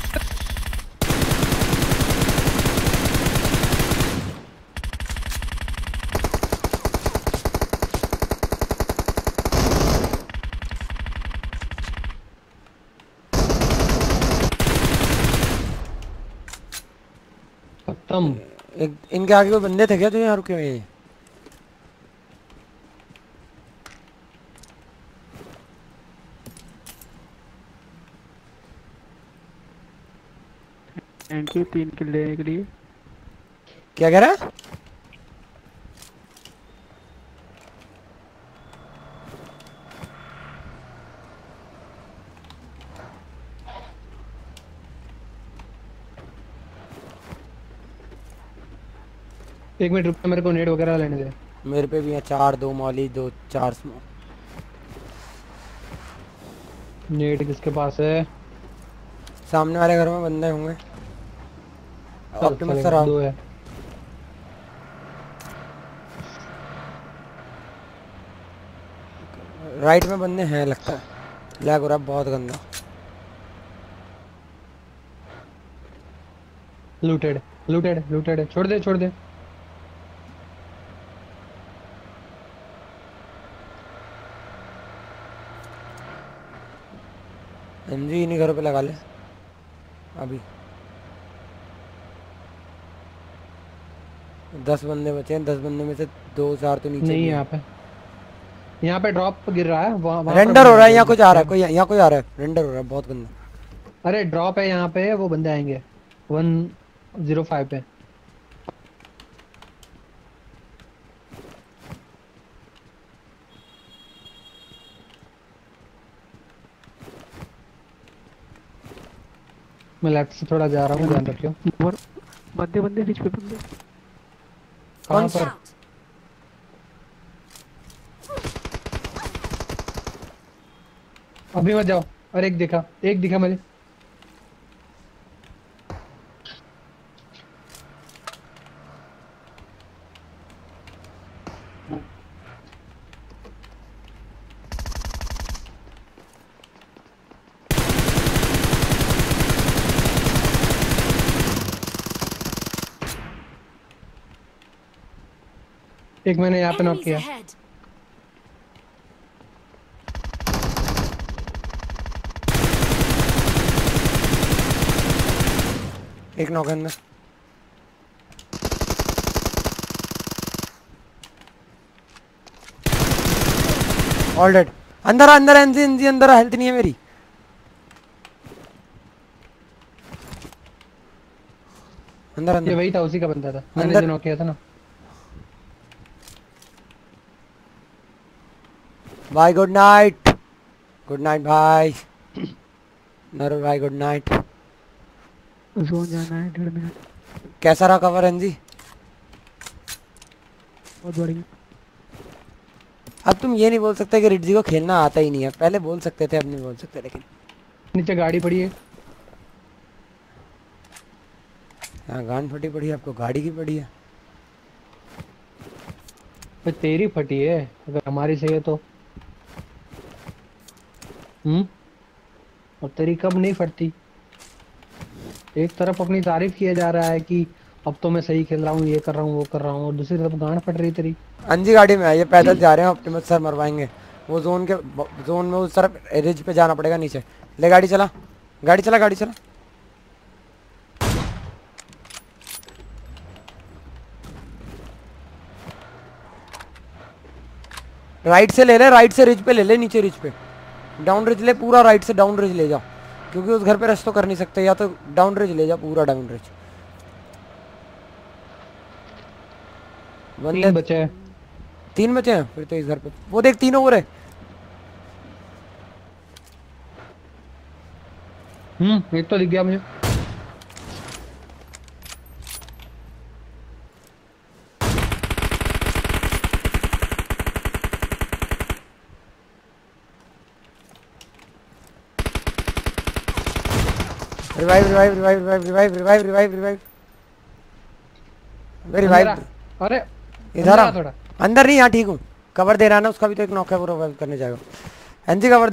खत्म। एक इनके आगे कोई बंदे थे क्या जो यहाँ रुके हुए हैं? थैंक यू तीन किल लेने के लिए। क्या कह रहा है? एक मिनट रुक, मेरे को नेट वगैरह लेने दे। मेरे पे भी है चार, दो मौली, दो चार स्मोक। नेट किसके पास है? सामने वाले घर में बंदे होंगे। चल, ऑप्टिमस चलेगा, सर आओ। दो है। राइट में बंदे हैं लगता है, लैग हो रहा है बहुत गंदा। लूटेड लूटेड लूटेड, छोड़ दे छोड़ दे। एमजी इन्हीं घरों पे लगा ले अभी। दस बंदे बचे हैं, दस बंदे में से दो चार तो नीचे नहीं भी है हैं। यहाँ पे। यहाँ पे ड्रॉप गिर रहा है, वहाँ वहाँ पर रेंडर बंदे हो रहा है, आएंगे, यहाँ कुछ आ रहा है, यहाँ- कोई यहाँ कोई आ रहा है, रेंडर हो रहा है बहुत गंदा। अरे ड्रॉप है यहाँ पे, वो बंदे आएंगे वन जीरो फाइव पे। मैं लेफ्ट से थोड़ा जा रहा हूँ, ध्यान रखियो। और बंदे बंदे बीच पे बंदे। कहाँ कौन पर? Out. अभी मत जाओ। और एक दिखा, एक दिखा मुझे। एक मैंने यहाँ पे नॉक Enemies किया। ahead. एक नॉक है अंदर। All dead. अंदर आ, अंदर एनजी एनजी अंदर, हेल्थ नहीं है मेरी। अंदर ये अंदर वही था, उसी का बंदा था, मैंने अंदर- जो नॉक किया था ना। भाई गुड नाइट। गुड नाइट भाई। नरुल भाई गुड नाइट। जोन जाना है डेढ़ मिनट। कैसा रहा कवर एनजी? बहुत बढ़िया। अब तुम ये नहीं बोल सकते कि रिड्जी को खेलना आता ही नहीं है, पहले बोल सकते थे, अब नहीं बोल सकते। लेकिन नीचे गाड़ी पड़ी है। यहाँ गान फटी पड़ी है, आपको गाड़ी की पड़ी है। भाई तेरी फटी है, अगर हमारी सही है तो। हम्म और तेरी कब नहीं फटती? एक तरफ अपनी तारीफ किया जा रहा है कि अब तो मैं सही खेल रहा हूँ, ये कर रहा हूँ, वो कर रहा हूँ, और दूसरी तरफ गांड फट रही तेरी। अंजी गाड़ी में है, ये पैदल जा रहे हैं, ऑप्टिमस सर मरवाएंगे। वो जोन के जोन में उस तरफ रिज पे जाना पड़ेगा नीचे। ले गाड़ी चला, गाड़ी चला, गाड़ी चला। राइट से ले ले, राइट से रिज पे ले ले, नीचे रिज पे डाउन रिज ले, पूरा राइट से डाउन रिज ले जाओ, क्योंकि उस घर पे रश तो कर नहीं सकते। या तो डाउन रिज ले जाओ, पूरा डाउन रिज। तीन बंदे बचे हैं। तीन बचे हैं फिर तो इस घर पे। वो देख तीन ओवर है। हम्म एक तो दिख गया मुझे। Revive revive revive revive revive revive revive revive revive. अंदर आ। अरे इधर अंदर आ। आ थोड़ा। अंदर नहीं, यहाँ ठीक हूँ। कवर दे रहा है ना, उसका भी तो एक नॉक है, वो रिवाइव करने जाएगा। एनजी कवर दे।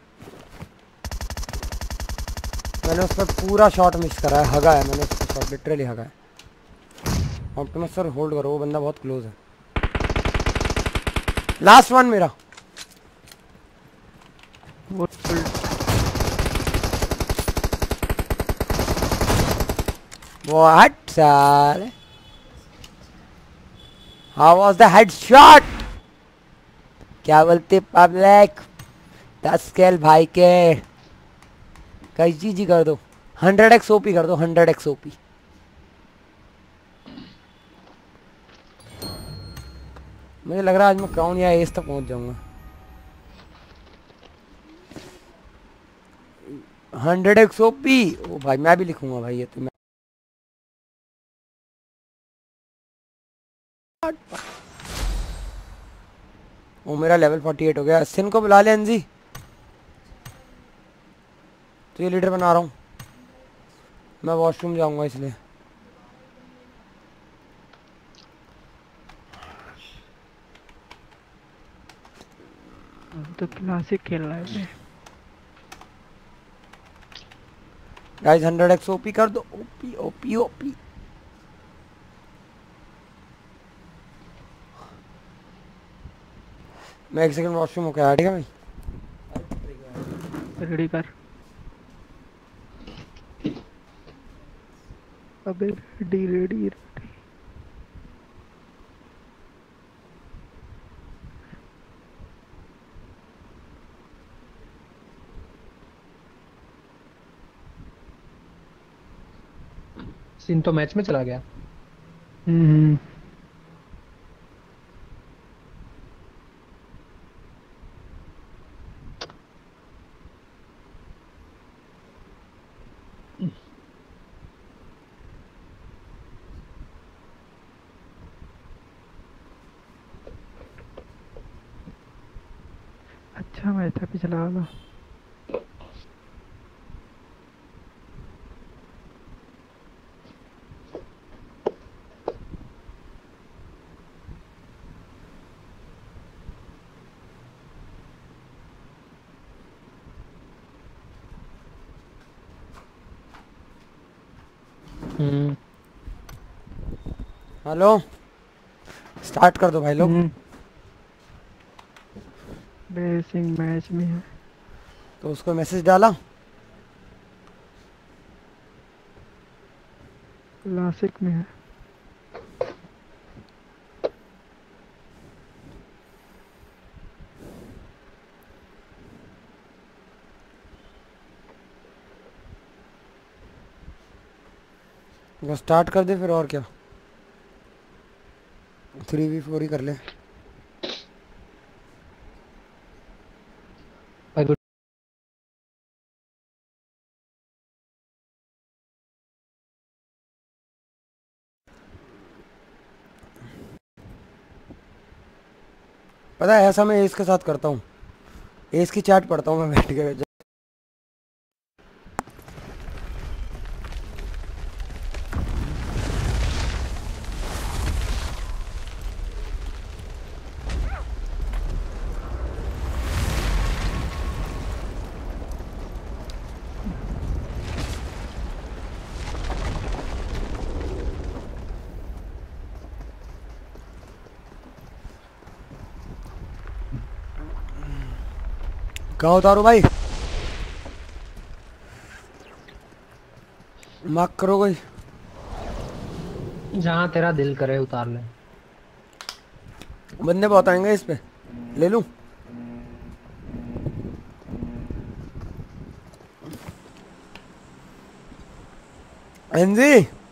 मैंने उस पर पूरा शॉट मिस करा है, हगा है मैंने उसका शॉट, लिटरली हगा है। ऑप्टिमस सर होल्ड करो, वो बंदा बहुत क्लोज है। लास्ट वन मेरा। वो What साले? How was the headshot? क्या बोलते पब्लिक? दस किल भाई के। कई चीज ही कर दो, हंड्रेड एक्स ओपी कर दो, हंड्रेड एक्स ओपी। मुझे लग रहा है आज मैं क्राउन या एस तक पहुंच जाऊंगा। Hundred x OP. ओ भाई मैं भी लिखूंगा भाई, ये तो मैं वो मेरा लेवल फोर्टी एट हो गया। सिन को बुला ले एनजी, तो ये लीडर बना रहा हूँ मैं। वॉशरूम जाऊंगा इसलिए। हम तो क्लासिक खेल रहा है। गाइस हंड्रेड एक्स ओपी कर दो। OP OP OP. मैं एक सेकंड वॉशरूम होके आया, ठीक है भाई। रेडी कर। अबे रेडी रेडी रेडी। सीन तो मैच में चला गया। हम्म अच्छा मैच था पिछला वाला। हम्म हेलो, स्टार्ट कर दो भाई लोग। हम्म रेसिंग मैच में है। तो उसको मैसेज डाला। क्लासिक में है। वो स्टार्ट कर दे फिर, और क्या, थ्री वी फोर ही कर ले। भाई गुड। पता है ऐसा मैं एस के साथ करता हूँ, एस की चैट पढ़ता हूँ मैं बैठ के। कहाँ उतारो भाई, मार्क करो कोई। जहाँ तेरा दिल करे उतार ले। बंदे बहुत आएंगे इस पे, ले लूं। एनजी,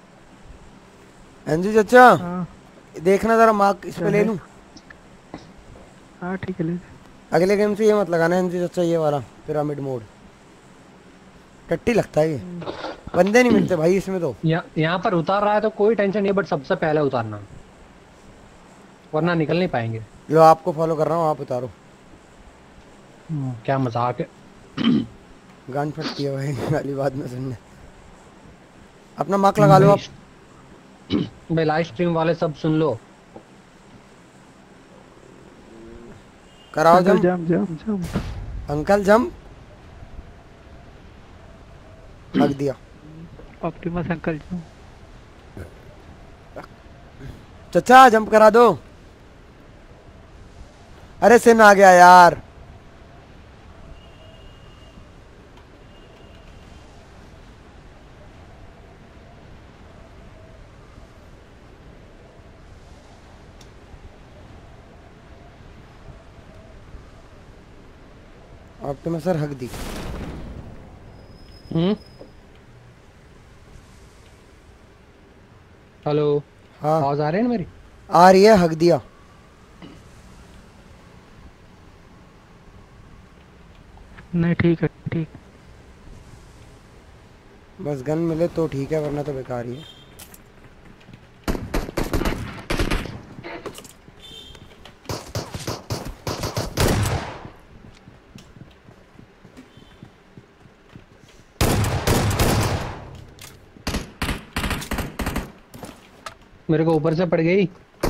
एनजी चाचा हाँ देखना जरा, मार्क इस पे ले है? लूं। हाँ ठीक है ले। अगले गेम से ये मत लगाना एनजी चाचा, ये वाला पिरामिड मोड टट्टी लगता है ये, बंदे नहीं मिलते भाई इसमें तो। यहाँ यहाँ पर उतार रहा है तो कोई टेंशन नहीं, बट सबसे पहले उतारना, वरना निकल नहीं पाएंगे। लो आपको फॉलो कर रहा हूँ, आप उतारो। क्या मजाक है। गान फटती है भाई गाली बाद में सुनने। अपना मार्क लगा लो आप। भाई लाइव स्ट्रीम वाले सब सुन लो। कराओ अंकल जम, जम जम जम। अंकल जम। हक दिया। ऑप्टिमस अंकल जम। चचा जंप करा दो। अरे सिन आ गया यार। ऑप्टिमस सर हक दी। हम्म हेलो, हाँ आवाज आ रही है ना मेरी? आ रही है, हक दिया। नहीं ठीक है ठीक। बस गन मिले तो ठीक है, वरना तो बेकार ही है। मेरे को ऊपर से पड़ गई।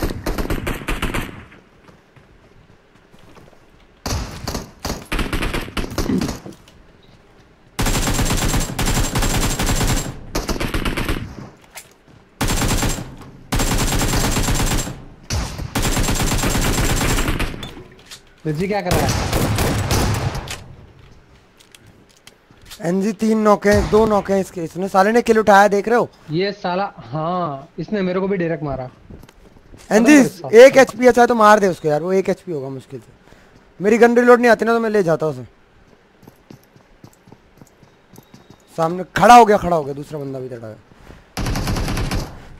जी क्या कर रहा है? एनजी तीन नॉक है, दो नॉक है इसके। इसने साले ने किल उठाया, देख रहे हो? ये साला, हाँ इसने मेरे को भी डायरेक्ट मारा। एनजी एक एचपी अच्छा है तो मार दे उसको यार, वो एक एचपी होगा मुश्किल से। मेरी गन रिलोड नहीं आती ना तो मैं ले जाता उसे। सामने खड़ा हो गया, खड़ा हो गया, दूसरा बंदा भी डरा है।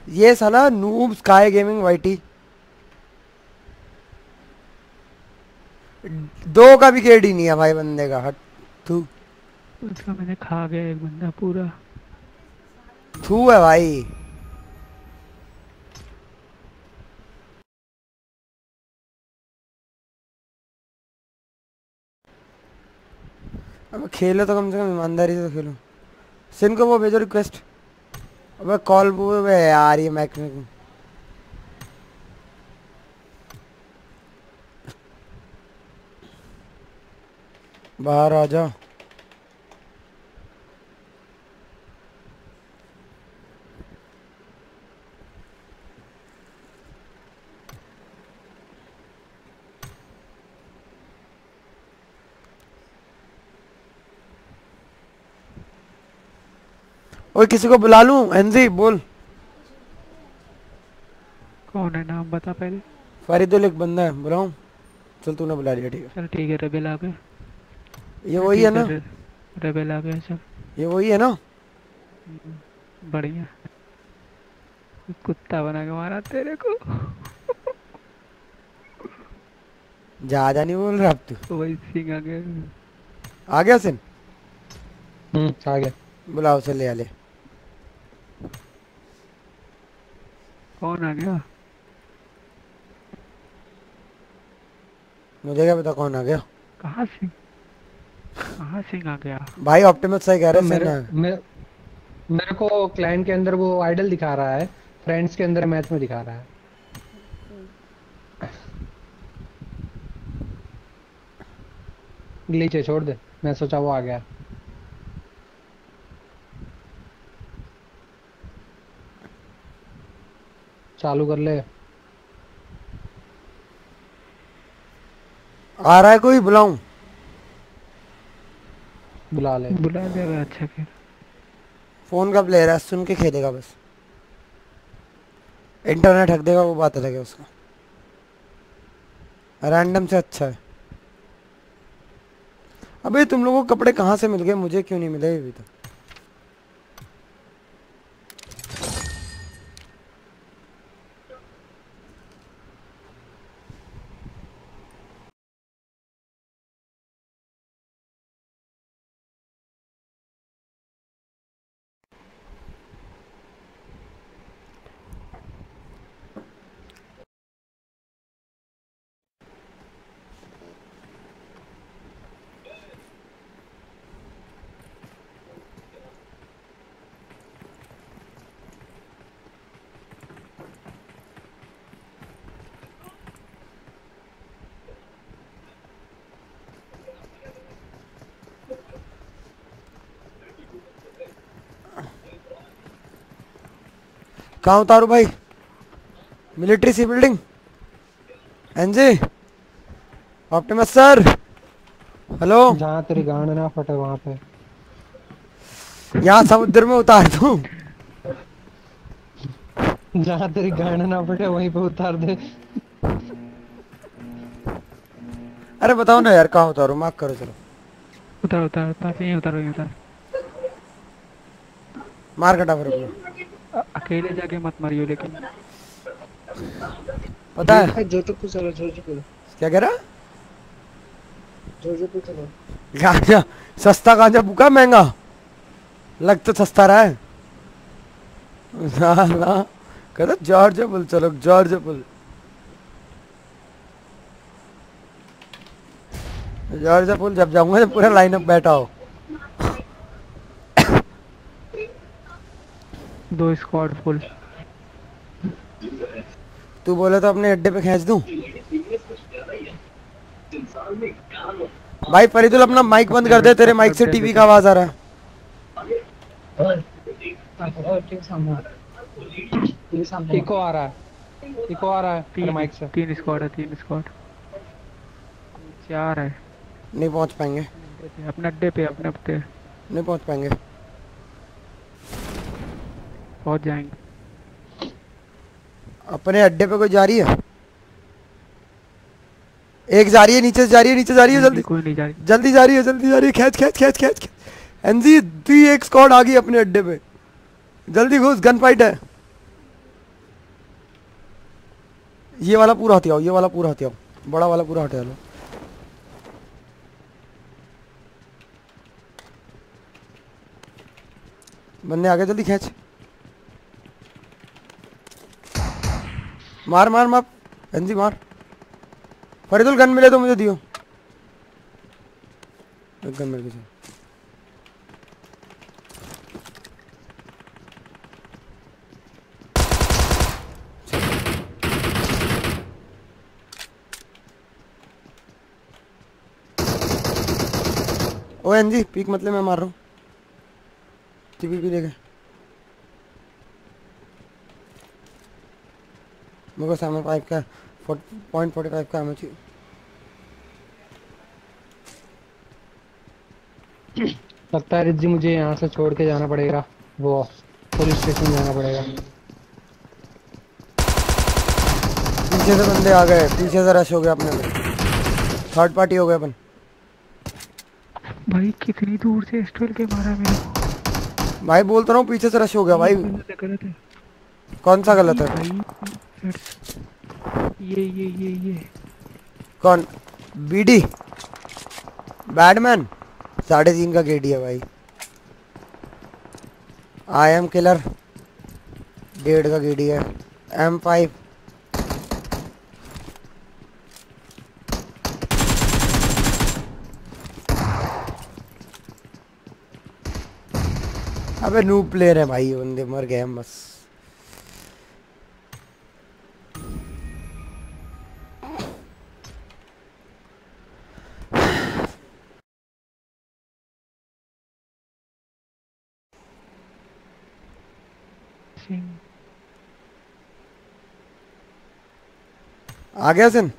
ये साला नूब स्काई गेमिंग वाईटी दो का भी केडी नहीं है भाई बंदे का। हट थू उसका मैंने खा गया एक बंदा पूरा। थू है भाई। अब खेलो तो कम से कम ईमानदारी से खेलो। सिन को वो भेजो रिक्वेस्ट। अबे कॉल वो यार ये मैक में बाहर आ जाओ। ओए किसी को बुला लूं? एनजी बोल। कौन है नाम बता पहले। फरीदुल एक बंदा है बुलाऊं? चल तूने बुला लिया ठीक है। चल ठीक है रेबेल आ गए। ये वही है ना? रेबेल आ गए चल। ये वही है ना? बढ़िया। कुत्ता बना के मारा तेरे को। ज्यादा नहीं बोल रहा अब तू। तो वही सिंह आ गया। आ गया सिन? हम्म आ गया। बुलाओ उसे ले आ ले। कौन आ गया? मुझे क्या पता कौन आ गया। कहाँ सिंह? कहाँ सिंह आ गया? भाई ऑप्टिमस सही कह रहे तो हैं। मेरे सिन मे, मेरे को क्लाइंट के अंदर वो आइडल दिखा रहा है, फ्रेंड्स के अंदर मैच में दिखा रहा है। ग्लिच है छोड़ दे, मैं सोचा वो आ गया। चालू कर ले। आ रहा है कोई? बुलाऊं? बुला ले। बुला देगा अच्छा फिर। फोन का प्लेयर है, सुन के खेलेगा बस। इंटरनेट हक देगा वो बात अलग है उसका। रैंडम से अच्छा है। अबे तुम लोगों को कपड़े कहाँ से मिल गए? मुझे क्यों नहीं मिले अभी तक? कहाँ उतारू भाई? Military C building. NG Optimus sir hello. जहाँ तेरी गांड ना फटे वहाँ पे। यहाँ समुद्र में उतार दूं? जहाँ तेरी गांड ना फटे वहीं पे उतार दे। अरे बताओ ना यार कहाँ उतारू? मार्क करो चलो। उतार उतार उतार यहीं उतार यहीं उतार। मार कटा फिर अपना। अ- अकेले जाके मत मारियो लेकिन। पता है जोजो को चलो जोजो को क्या कह रहा? जोजो को चलो। गांजा सस्ता गांजा बुका महंगा लग तो सस्ता रहा है ना ना। कहता जॉर्ज पुल चलो जॉर्ज पुल। जॉर्ज पुल जब जाऊंगा तो पूरा लाइनअप बैठा हो। दो स्क्वाड फुल। तू बोले तो अपने अड्डे पे खींच दूं? भाई फरीदुल अपना माइक बंद कर दे, तेरे माइक से टीवी का आवाज आ रहा है। इको आ रहा है, इको आ रहा है तेरे तीन माइक से। तीन स्क्वाड है तीन स्क्वाड। चार है। नहीं पहुंच पाएंगे, अपने अड्डे पे अपने अड्डे नहीं पहुंच पाएंगे। पहुंच जाएंगे। अपने अड्डे पे कोई जा रही है? एक जा रही है, नीचे से जा रही है, नीचे जा रही है, जल्दी कोई नहीं जा रही। जल्दी जा रही है, जल्दी जा रही है। खींच खींच खींच खींच खींच। एनजी दी एक स्क्वाड आ गई अपने अड्डे पे, जल्दी घुस, गन फाइट है। ये वाला पूरा हथियाओ, ये वाला पूरा हथियाओ, बड़ा वाला पूरा हथिया लो। बंदे आगे, जल्दी खींच। मार मार मार एनजी मार। फरीदुल गन मिले तो मुझे दियो। एक गन मिल गई। ओ एनजी पीक मतलब मैं मार रहा हूँ। टीपीपी देखे मेरे को सेवन फाइव का पॉइंट फोर्टी फाइव का एमओ चाहिए। लगता है रिज्जी मुझे यहाँ से छोड़ के जाना पड़ेगा, वो पुलिस स्टेशन जाना पड़ेगा। पीछे से बंदे आ गए, पीछे से रश हो गया अपने में, थर्ड पार्टी हो गए अपन। भाई कितनी दूर से एस्ट्रल के मारा मेरे को। भाई बोलता रहा हूँ पीछे से रश हो गया भाई। गलत है, गलत है कौन सा गलत है? भाई ये ये ये ये कौन? बीडी बैडमैन साढ़े तीन का केडी है भाई। आई एम किलर डेढ़ का केडी है। एम फाइव अबे नू प्लेयर है भाई, बंदे मर गए हम बस। सिंह आ गया सिन।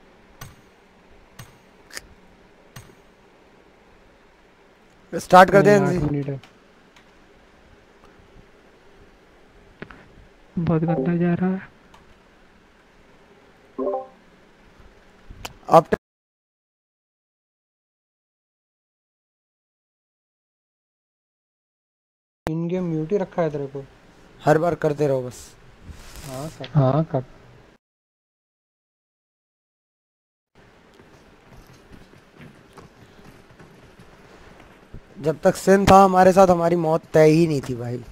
स्टार्ट कर दे नहीं, आठ एनजी। मिनट है। बहुत गंदा जा रहा है। अब इन गेम म्यूट ही रखा है तेरे को? हर बार करते रहो बस। हाँ कर। हाँ कर। जब तक सिन था हमारे साथ हमारी मौत तय ही नहीं थी भाई।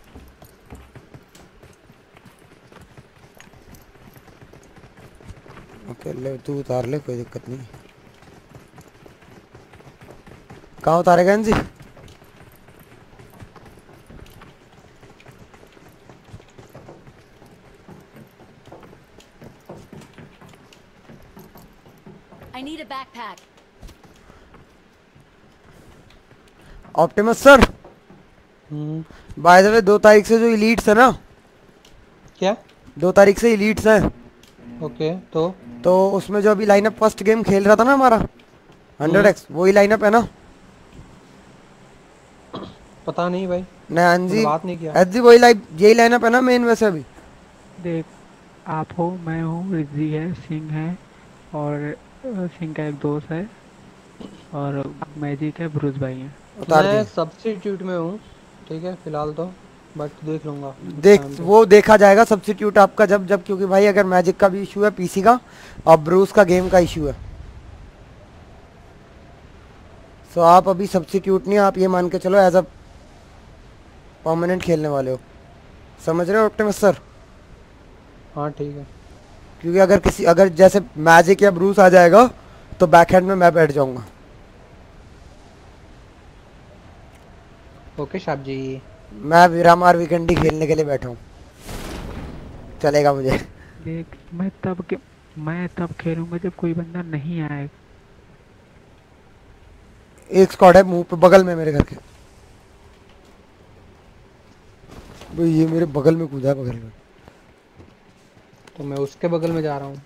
ओके ले तू उतार ले, कोई दिक्कत नहीं। कहाँ उतारेगा NG? I need a backpack. Optimus sir, हम्म। बाय द वे दो तारीख से जो इलीट्स है ना, क्या? दो तारीख से इलीट्स है। ओके तो तो उसमें जो अभी लाइनअप फर्स्ट गेम खेल रहा था ना हमारा हंड्रेड एक्स, वही लाइनअप है ना? पता नहीं भाई, नहीं मैंने एनजी बात नहीं किया। एनजी वही लाइव यही लाइनअप है ना मेन वैसे अभी। देख आप हो, मैं हूँ, रिज्जी है, सिंह है और अ, सिंह का एक दोस्त है और मैजिक है, ब्रूस भाई है। उतार मैं दिए। सब्स्टिट्यूट में हूँ, ठीक है फिलहाल तो, बट देख लूंगा देख टाइम पे। वो देखा जाएगा सब्स्टिट्यूट आपका जब जब, क्योंकि भाई अगर मैजिक का भी इशू है पीसी का और ब्रूस का गेम का इशू है, तो आप अभी सब्स्टिट्यूट नहीं, आप ये मान के चलो एज अ परमानेंट खेलने वाले हो। समझ रहे हो ऑप्टिमस सर? हाँ ठीक है। क्योंकि अगर किसी अगर जैसे मैजिक या ब्रूस आ जाएगा तो बैकहैंड में मैं बैठ जाऊंगा। ओके शाब जी। मैं विरामार वीकेंडी खेलने के लिए बैठा हूँ, चलेगा मुझे। देख मैं तब के मैं तब खेलूंगा जब कोई बंदा नहीं आएगा। एक स्क्वाड है मुंह पे बगल में मेरे घर के। भाई ये मेरे बगल में कूदा है, बगल में। तो मैं उसके बगल में जा रहा हूँ।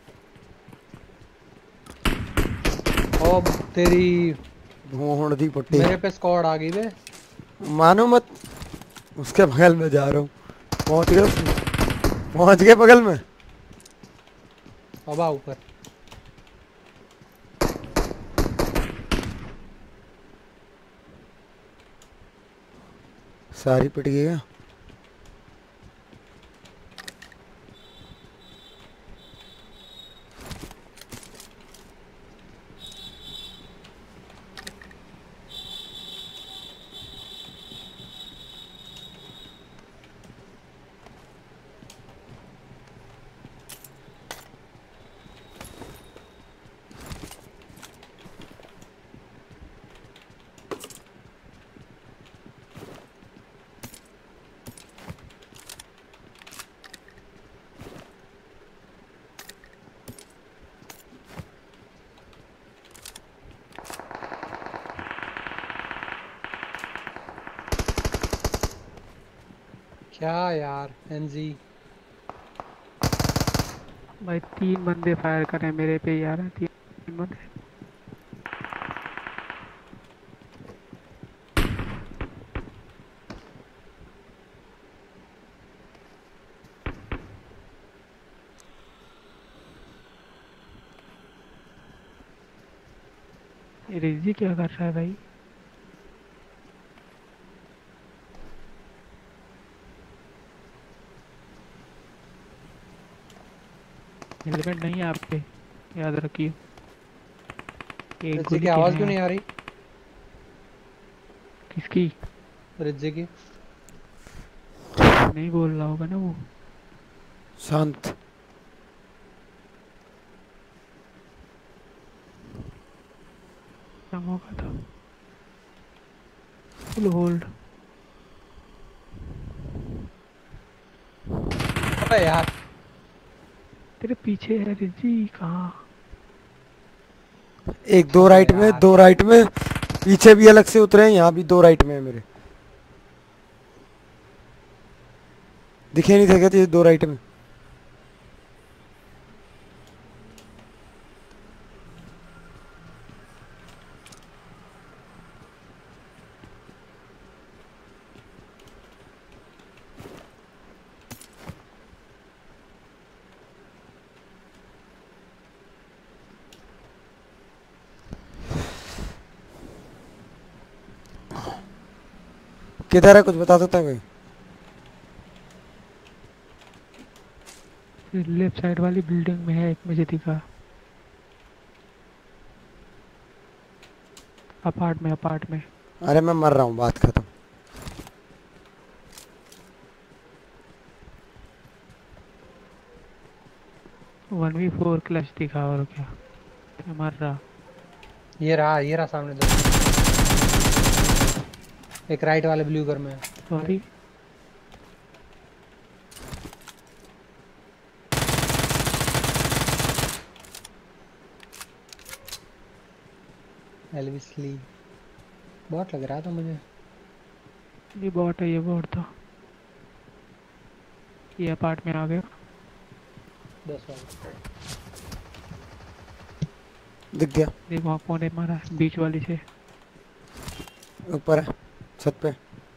ओ तेरी भोंड दी पट्टी। मेरे पे स्क्वाड आ गई बे। मानो मत, उसके बगल में जा रहा हूँ। पहुंच गए उसमें, पहुंच गए बगल में। अब आ ऊपर। सारी पिट गई क्या? क्या यार एनजी। भाई तीन बंदे फायर कर रहे हैं मेरे पे यार, तीन बंदे। ये रिजी क्या कर रहा है भाई? हेलमेट नहीं है आप पे, याद रखिए। एक रिज्जे गोली की के आवाज हैं क्यों नहीं आप। आ रही? किसकी? रिज्जे की। नहीं बोल रहा होगा ना वो। शांत। क्या मौका था। Full hold. अबे यार तेरे पीछे है रिजी, कहाँ? एक दो अबे राइट में, यार दो राइट में, पीछे भी अलग से उतरे हैं, यहाँ भी दो राइट में है मेरे। दिखे नहीं थे क्या तुझे दो राइट में? किधर है, कुछ बता सकता है कोई? लेफ्ट साइड वाली बिल्डिंग में है एक, मुझे दिखा। अपार्ट में, अपार्ट में। अरे मैं मर रहा हूँ, बात खत्म। वन वी फोर क्लच दिखा, और क्या? क्या मर रहा? ये रहा, ये रहा सामने दो। एक राइट वाले ब्लू घर में है। सॉरी। Elvis Lee. बहुत लग रहा था मुझे। ये बॉट है, ये बॉट था। ये अपार्ट में आ गया। दस वाला दिख गया। देख वहाँ कौन है मारा, बीच वाली से। ऊपर है, छत पे।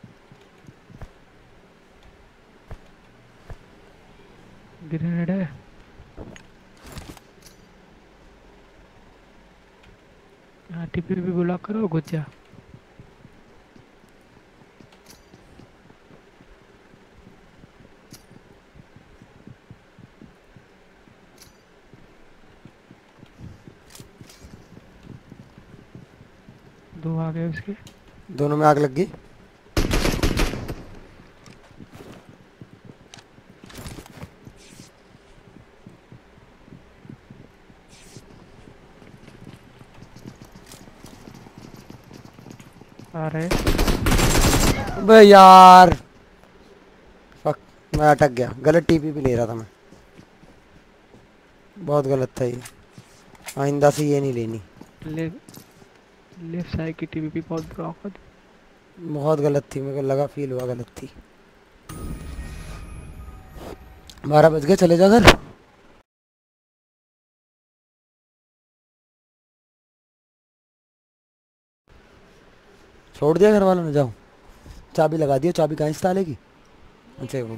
ग्रेनेड है। हाँ, टिपी भी ब्लॉक करो, घुस जा। दो आ गए उसके। दोनों में आग लग गई। आ रहे। बे यार, फक, मैं अटक गया। गलत टीपी भी ले रहा था मैं, बहुत गलत था ये। आइंदा से ये नहीं लेनी। ले लेफ्ट साइड की टीवी भी बहुत ब्लॉक है। बहुत गलत थी, मेरे को लगा, फील हुआ गलत थी। बारह बज गए, चले जा घर। छोड़ दिया घर वालों ने? जाओ, चाबी लगा दियो। चाबी कहाँ से डालेगी? अच्छा वो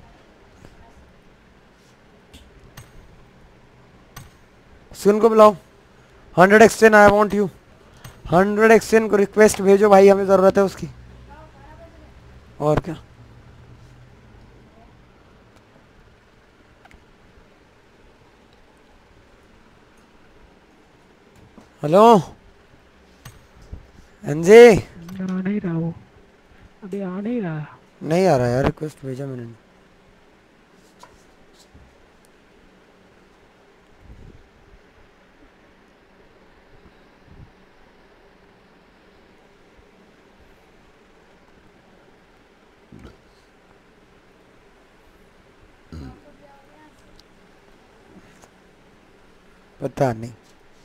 सुन को बुलाओ। Hundred exchange, I want you. Hundred exchange को रिक्वेस्ट भेजो भाई, हमें जरूरत है उसकी। और क्या? Hello NJ. आ नहीं रहा वो, अभी आ नहीं रहा। नहीं आ रहा यार, रिक्वेस्ट भेजा मैंने। पता नहीं,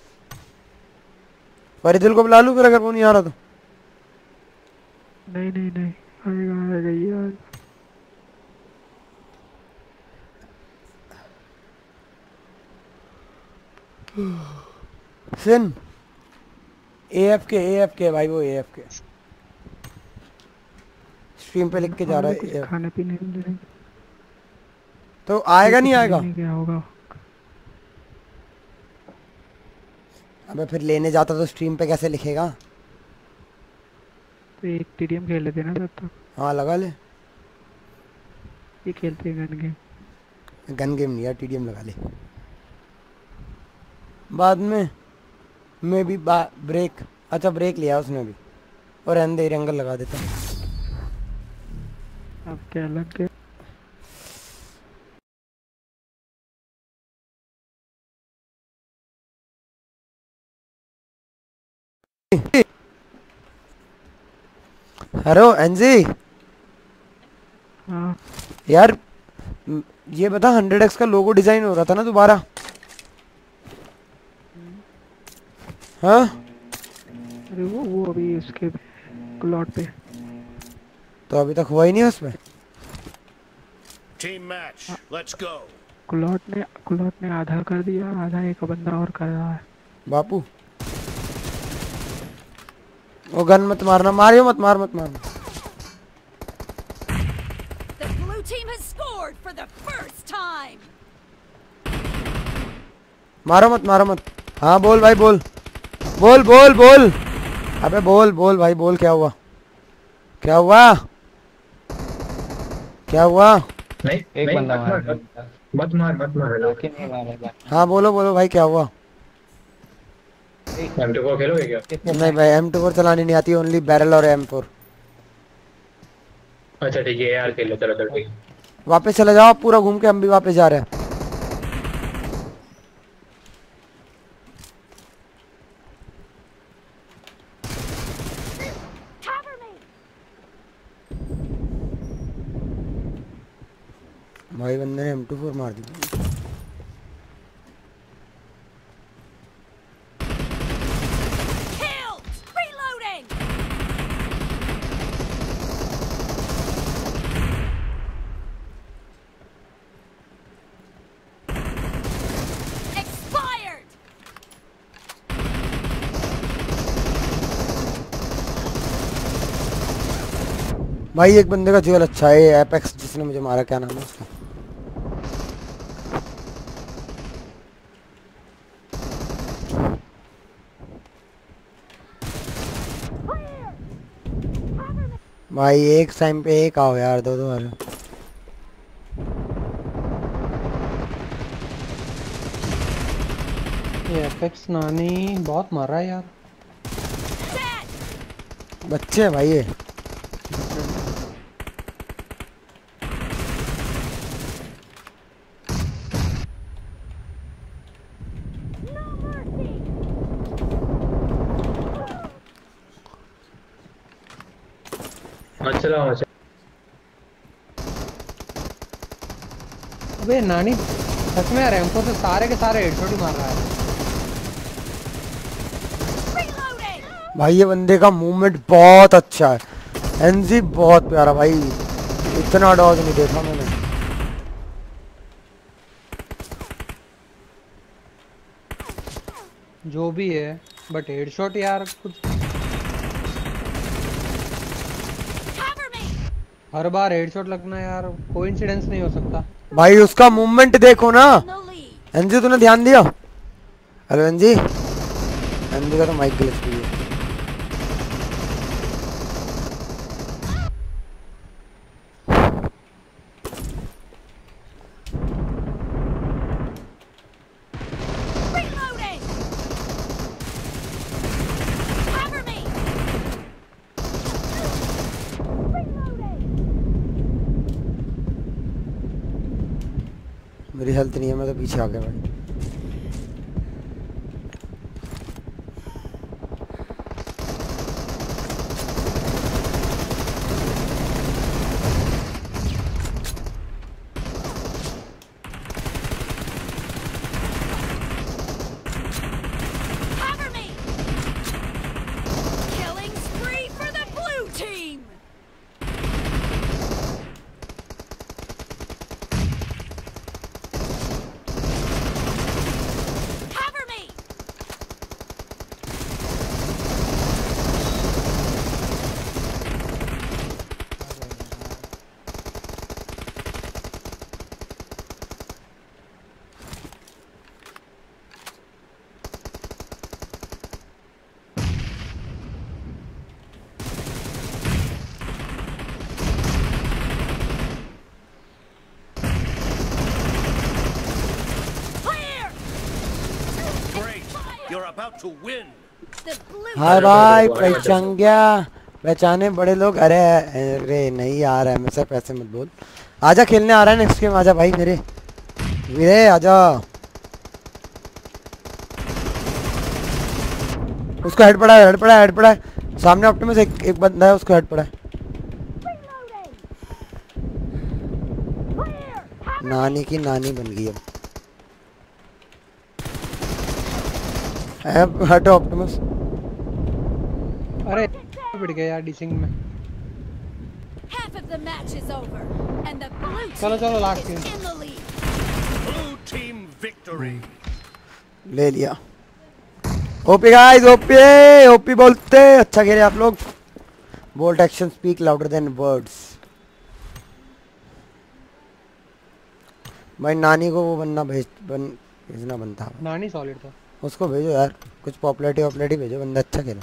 फरीदुल को बुला लूं फिर, अगर वो नहीं आ रहा तो। नहीं नहीं नहीं, आएगा आएगा ये आएगा। सिन एएफ के एएफ के भाई, वो एएफ के स्ट्रीम पे लिख के जा रहा है कुछ A F K। खाने पीने के लिए तो आएगा नहीं आएगा? क्या होगा? अबे फिर लेने जाता तो स्ट्रीम पे कैसे लिखेगा? तो एक टीडीएम खेल लेते ना तब तक। हाँ लगा ले। ये खेलते हैं गन गेम। गन गेम नहीं यार, टीडीएम लगा ले। बाद में मैं भी ब्रेक, अच्छा ब्रेक लिया उसने भी, और अंदर एंगल लगा देता। अब क्या लग गया? Hello NG. हाँ यार म- ये बता हंड्रेड एक्स का लोगो डिजाइन हो रहा था ना दोबारा? हाँ अरे वो वो अभी उसके क्लॉट पे। तो अभी तक हुआ ही नहीं उसमें। Team match. Let's go. क्लॉट ने क्लॉट ने आधा कर दिया, आधा एक बंदा और कर रहा है। बापू वो गन मत मारना, मारियो मत, मार मत मारना। The blue team has scored for the first time. मारो मत मारो मत। हाँ बोल भाई बोल बोल बोल बोल। अबे बोल बोल भाई बोल, क्या हुआ क्या हुआ क्या हुआ? नहीं एक बंदा मार, मत मार मत मार लेकिन नहीं मारेगा। हाँ बोलो बोलो भाई क्या हुआ? एम टू फोर खेलोगे क्या? नहीं भाई एम टू फोर चलानी नहीं आती, ओनली बैरल और एम फोर। अच्छा ठीक है यार, खेलो चलो चलो ठीक है। वापस चले जाओ, पूरा घूम के हम भी वापस जा रहे हैं। Cover me. भाई बंदे ने एम टू फोर मार दी। Killed. Reloading. Expired. भाई एक बंदे का जीवन अच्छा है, एपेक्स जिसने मुझे मारा, क्या नाम है उसका? भाई एक टाइम पे एक आओ यार, दो दो वाले। ये एपेक्स नानी बहुत मार रहा है यार। Dead. बच्चे हैं भाई ये। No mercy. मत चलाओ मत। अबे नानी सच में यार, एमको से सारे के सारे हेडशॉट ही मार रहा है। Reloading. भाई ये बंदे का मूवमेंट बहुत अच्छा है, एनजी बहुत प्यारा भाई, इतना डॉज नहीं देखा मैंने। जो भी है बट हेडशॉट यार कुछ Cover me. हर बार हेडशॉट लगना यार कोइंसिडेंस नहीं हो सकता। भाई उसका मूवमेंट देखो ना। No lead. एनजी तूने ध्यान दिया? हेलो एनजी, एनजी का तो माइक ग्लिच भी है। Reloading. Cover me. Reloading. मेरी हेल्थ नहीं है, मैं तो पीछे आ गया भाई। Cover me. Killing spree for the blue team. about to win. The blue हाय भाई पहचान गया, पहचाने बड़े लोग। अरे अरे नहीं आ रहा है, मेरे से पैसे मत बोल। आजा खेलने आ रहा है नेक्स्ट गेम, आजा भाई मेरे वीरे आजा। उसको हेड पड़ा है, हेड पड़ा है, हेड पड़ा है सामने ऑप्टिमस। एक एक बंदा है, उसको हेड पड़ा है। नानी की नानी बन गई अब। है हटो ऑप्टिमस। अरे पिट गया यार डिसिंग में। half of the match is over and the blue चलो चलो team last is game. in the lead. Blue team victory. ले लिया। ओपी गाइस, ओपी ओपी बोलते अच्छा खेले आप लोग। Bolt action speak louder than words. भाई नानी को वो बनना भेज बन भेजना बनता। नानी सॉलिड था। उसको भेजो यार, कुछ पॉपुलैरिटी पॉपुलैरिटी भेजो, बंदा अच्छा खेला।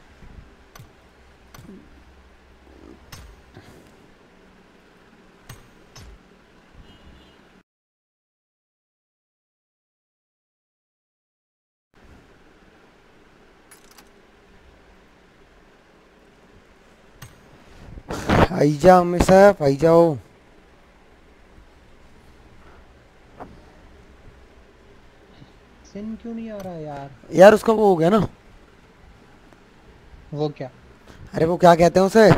आई जाओ हमेशा, आई जाओ। सिन क्यों नहीं आ रहा यार? यार उसका वो हो गया ना। वो क्या? अरे वो क्या कहते हैं उसे,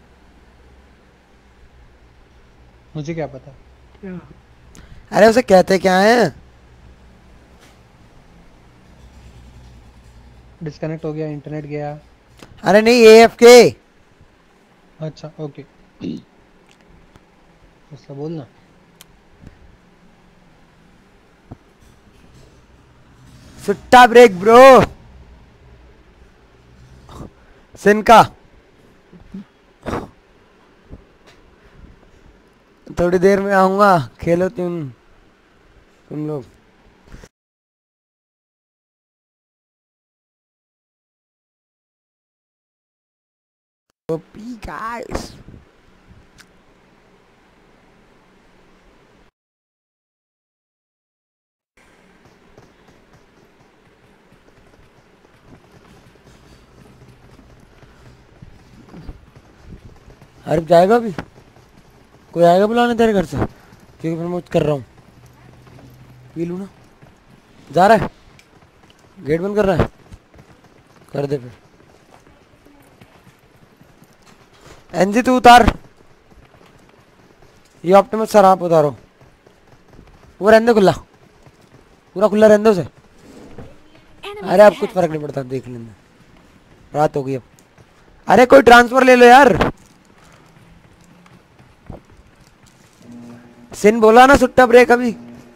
मुझे क्या पता। क्या? अरे उसे कहते क्या है? डिस्कनेक्ट हो गया, इंटरनेट गया। अरे नहीं, ए एफ के। अच्छा ओके। उसका बोलना। सुट्टा ब्रेक ब्रो। सिन का थोड़ी देर में आऊंगा, खेलो तुम तुम लोग। ओपी गाइस, अरे जाएगा अभी? कोई आएगा बुलाने तेरे घर से? क्योंकि फिर मैं कर रहा हूँ। पी लूँ ना। जा रहा है? गेट बंद कर रहा है? कर दे फिर। एनजी तू उतार, ये ऑप्टिमस सर आप उतारो। वो रहने दे खुला, पूरा खुला रहने दे उसे। अरे अब कुछ फर्क नहीं पड़ता, देख लेना। रात हो गई अब। अरे कोई ट्रांसफर ले लो यार। सिन बोला ना सुट्टा ब्रेक अभी।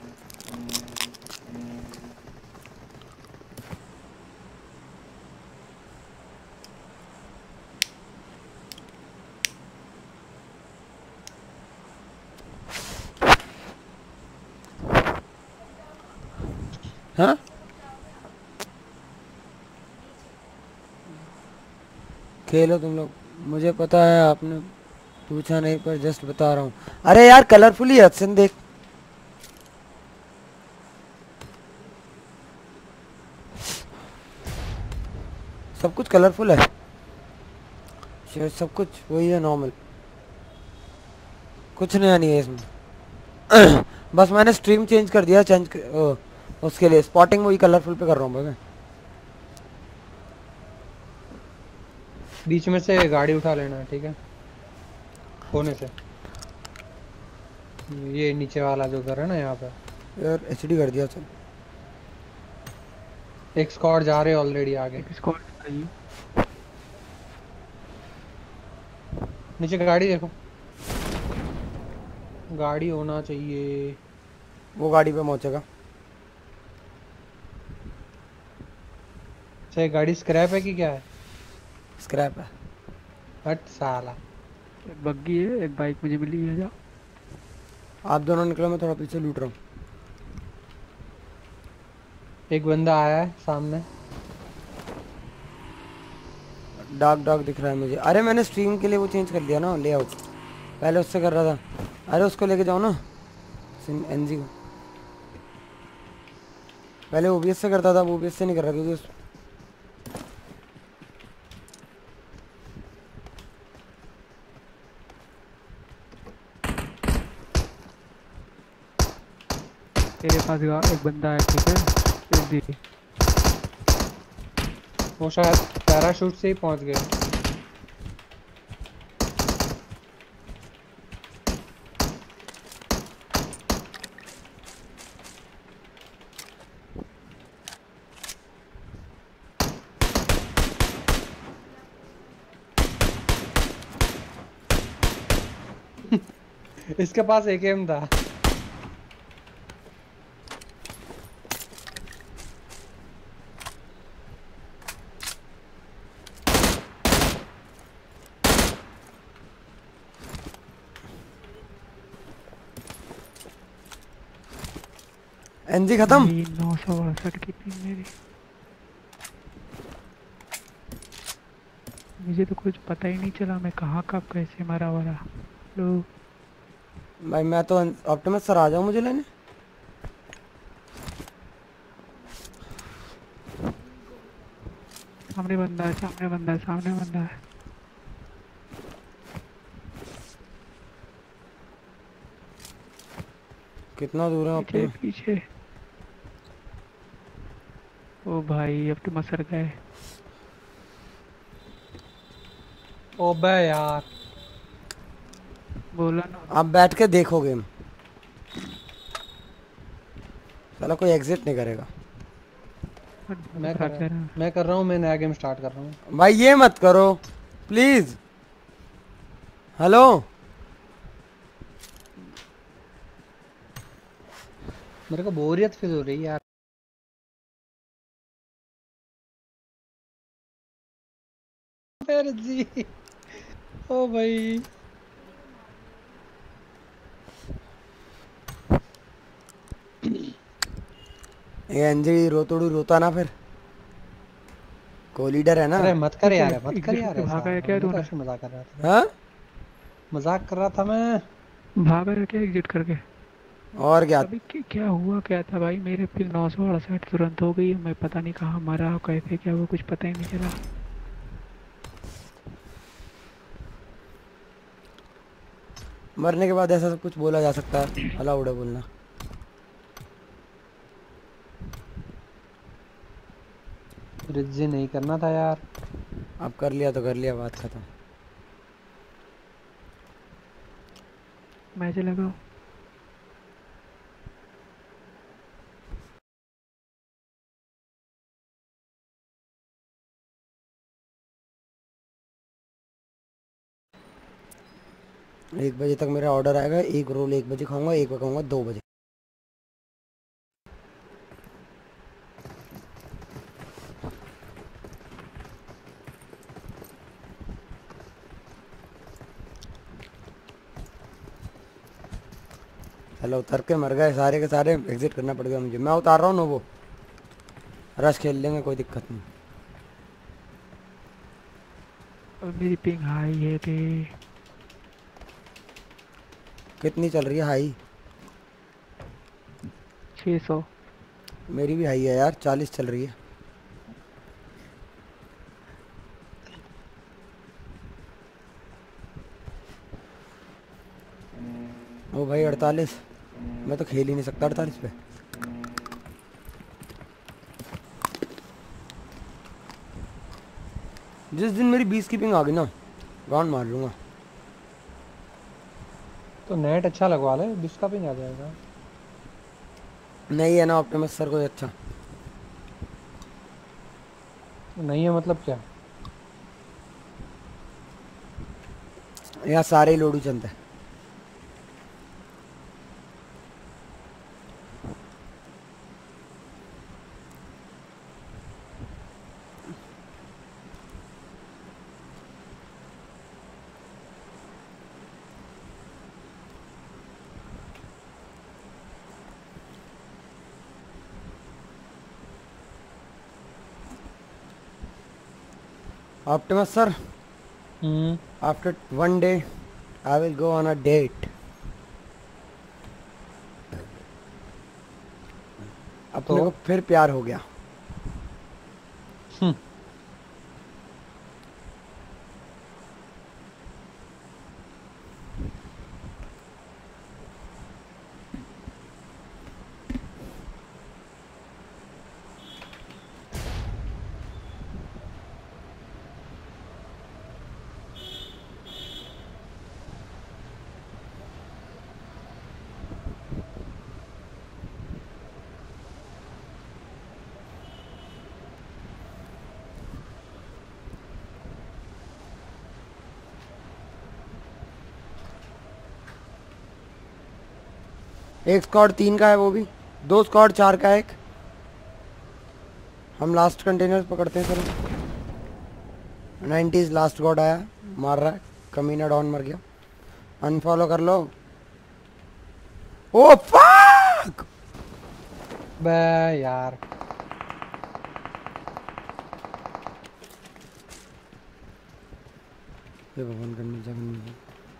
हाँ खेलो तुम लोग, मुझे पता है आपने पूछा नहीं पर जस्ट बता रहा हूँ। अरे यार कलरफुल ही है सिन, देख। सब कुछ कलरफुल है, शायद सब कुछ वही है नॉर्मल, कुछ नया नहीं है इसमें। बस मैंने स्ट्रीम चेंज कर दिया, चेंज कर, ओ, उसके लिए स्पॉटिंग वही कलरफुल पे कर रहा हूँ भाई मैं। बीच में से गाड़ी उठा लेना, ठीक है? कोने से ये नीचे वाला जो घर है ना यहाँ पे। यार एचडी कर दिया चल। एक स्क्वाड जा रहे ऑलरेडी आगे। एक स्क्वाड चाहिए। नीचे गाड़ी देखो, गाड़ी होना चाहिए। वो गाड़ी पे पहुंचेगा। अच्छा गाड़ी स्क्रैप है कि क्या है? स्क्रैप है। हट साला। एक बग्गी है, एक बाइक मुझे मिली है। जा आप दोनों निकलो, मैं थोड़ा पीछे लूट रहा हूँ। एक बंदा आया है सामने। डार्क डार्क दिख रहा है मुझे। अरे मैंने स्ट्रीम के लिए वो चेंज कर दिया ना लेआउट, पहले उससे कर रहा था। अरे उसको लेके जाओ ना एनजी को। पहले ओबीएस से करता था, ओबीएस से नहीं कर रहा क्योंकि तेरे पास गा- एक बंदा है, ठीक है रिजी। वो शायद पैराशूट से ही पहुंच गए। इसके पास एक एम था। एनजी खत्म। भाई नौ सौ अड़सठ की पिंग मेरी। मुझे तो कुछ पता ही नहीं चला मैं कहाँ कब कैसे मरा वरा। लो भाई मैं तो ऑप्टिमस सर आ जाऊं मुझे लेने। सामने बंदा है, सामने बंदा है, सामने बंदा है। कितना दूर है पीछे ऑप्टिमस? पीछे। ओ भाई अब तो मसर गए। ओबे यार। बोला ना। आप बैठ के देखो गेम। साला कोई एग्जिट नहीं करेगा। मैं कर भाग रहा जा रहा। मैं कर रहा हूँ मैं नया गेम स्टार्ट कर रहा हूँ। भाई ये मत करो प्लीज। हेलो मेरे को बोरियत फील हो रही है यार। फिर जी। ओ भाई। ये एनजी रोतोड़ू रोता ना फिर। को लीडर है ना। अरे मत कर यार मत कर एग्जिट यार करके ऐसा। भागा है क्या मैं तो तूने? ऐसे मजाक कर रहा था। हाँ मजाक कर रहा था मैं। भागा है क्या एग्जिट करके? और क्या। अभी क्या क्या हुआ क्या था भाई? मेरे फिर नौ सौ अड़सठ तुरंत हो गई। मैं पता नहीं कहाँ मरा और कैसे क्या हुआ कुछ पता ही नहीं चला। मरने के बाद ऐसा सब कुछ बोला जा सकता है, अलाउड है बोलना। रिज्जी नहीं करना था यार। अब कर लिया तो कर लिया, बात खत्म। मैच लगाओ। एक बजे तक मेरा ऑर्डर आएगा। एक रोल एक बजे खाऊंगा, एक बजे खाऊंगा दो बजे। चलो उतर के मर गए सारे के सारे। एग्जिट करना पड़ गया मुझे। मैं उतार रहा हूँ नोवो। रश खेल लेंगे, कोई दिक्कत नहीं। अब मेरी पिंग हाई है रे। कितनी चल रही है हाई? छः सौ। मेरी भी हाई है यार, चालीस चल रही है। ओ भाई अड़तालीस। मैं तो खेल ही नहीं सकता अड़तालीस पे। जिस दिन मेरी बीस की पिंग आ गई ना, गांड मार लूंगा। तो नेट अच्छा लगवा ले बीस का भी आ जाएगा। नहीं है ना ऑप्टिमस सर कोई अच्छा। नहीं है मतलब क्या? यहाँ सारे ही लोडू चलते हैं। Optimus sir, hmm. after one day, I will go on a date. अपने तो? को फिर प्यार हो गया। हम्म। एक स्क्वाड तीन का है वो भी, दो स्क्वाड चार का है एक। हम लास्ट कंटेनर पकड़ते हैं सर। नाइन्टीज लास्ट गॉड आया, मार रहा है, कमीना डॉन मर गया। अनफॉलो कर लो। ओ फक बे यार ये भगवान करनी जगह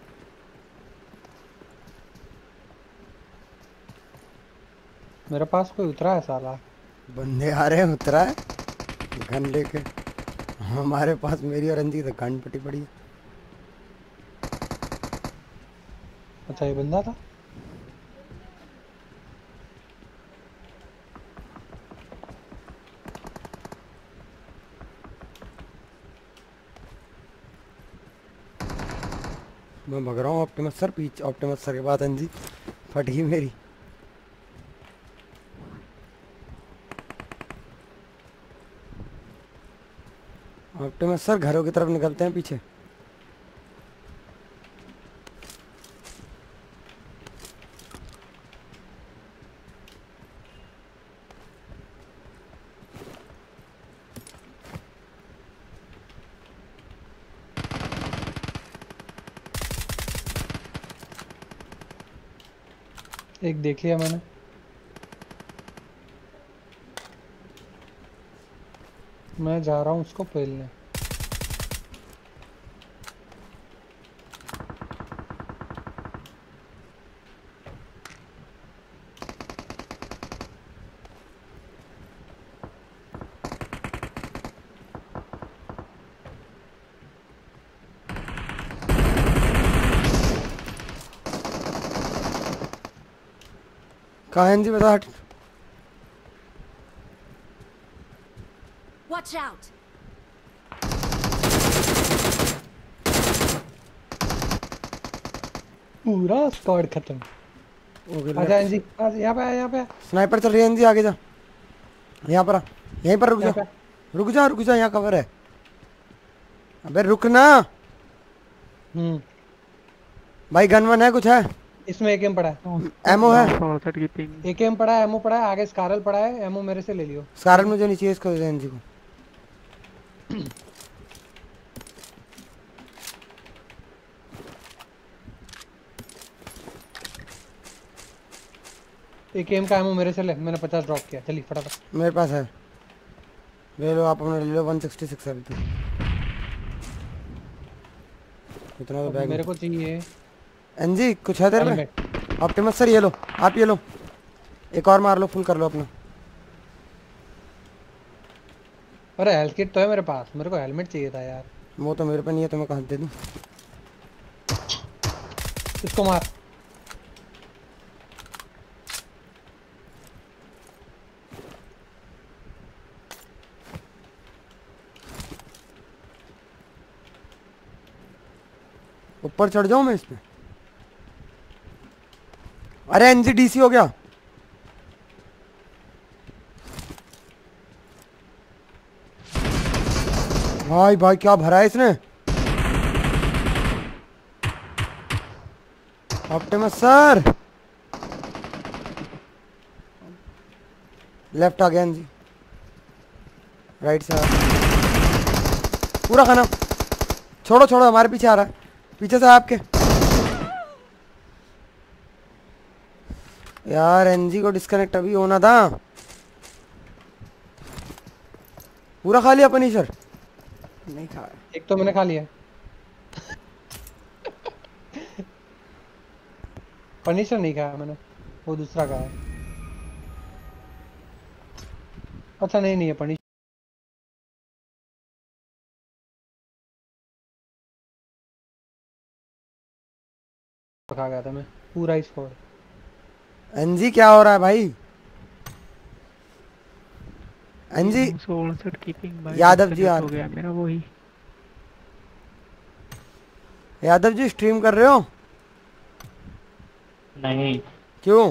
मेरे पास कोई उतरा है साला। बंदे आ रहे हैं, उतरा है गन लेके। हमारे पास मेरी और अंजी तो गन पटी पड़ी है। अच्छा ये बंदा था। मैं भग रहा हूँ ऑप्टिमस सर पीछे। ऑप्टिमस सर के बाद अंजी फट गई मेरी। ऑप्टिमस सर घरों की तरफ निकलते हैं पीछे। एक देख लिया मैंने। मैं जा रहा हूँ उसको पेलने। कहाँ है अंजी बता हट। Watch out! पूरा स्क्वाड खत्म। आजा अंजी, आजा यहाँ पे आ, यहाँ पे आ। स्नाइपर चल रही है अंजी, आगे जा। यहाँ पर आ, यहीं पर रुक यहाँ जा, पे। रुक जा रुक जा, यहाँ कवर है। अबे रुक ना हम्म भाई। गन वन है कुछ है? इसमें एकेएम पड़ा है। एमओ है? चौसठ की पिंग। एकेएम पड़ा है, एमओ पड़ा है, आगे स्कारल पड़ा है। एमओ मेरे से ले लियो। सारन मुझे नहीं चाहिए, इसको दे दे अंजी को। एकेएम का एमओ मेरे से ले, मैंने पचास ड्रॉप किया। चलिए फटाफट। मेरे पास है, ले लो आप अपना, ले लो। वन सिक्सटी सिक्स है अभी तो। इतना तो अब बैग मेरे को चाहिए अंजी कुछ है तेरे में? हेलमेट। ऑप्टिमस सर ये लो, आप ये लो, एक और मार लो, फुल कर लो अपना। अरे हेल्थ किट तो है मेरे पास, मेरे को हेलमेट चाहिए था यार। वो तो मेरे पे नहीं है, तो मैं कहाँ से दे दूँ? इसको मार। ऊपर चढ़ जाऊं मैं इस पे? अरे एनजी डीसी हो गया। भाई भाई क्या भरा है इसने। ऑप्टिमस सर लेफ्ट आ गया एनजी, राइट से पूरा खाना। छोड़ो छोड़ो, हमारे पीछे आ रहा है, पीछे से आपके। यार एनजी को डिस्कनेक्ट अभी होना था। पूरा खा लिया पनीशर? नहीं खा। एक तो मैंने खा लिया। पनीशर नहीं खाया मैंने, वो दूसरा खाया। अच्छा नहीं नहीं है पनीशर खा गया था मैं, पूरा ही स्क्वाड। एनजी क्या हो रहा है भाई? एनजी सौ उनसठ की पिंग भाई। यादव जी disconnect यार, हो गया मेरा वही। यादव जी स्ट्रीम कर रहे हो? नहीं क्यों?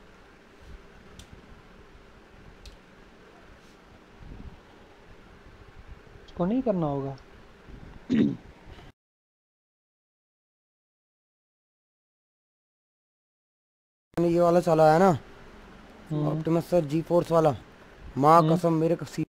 इसको नहीं करना होगा। ये वाला चला है ना हम्म, ऑप्टिमस सर जी फोर्स वाला, माँ हम्म। कसम मेरे को सी-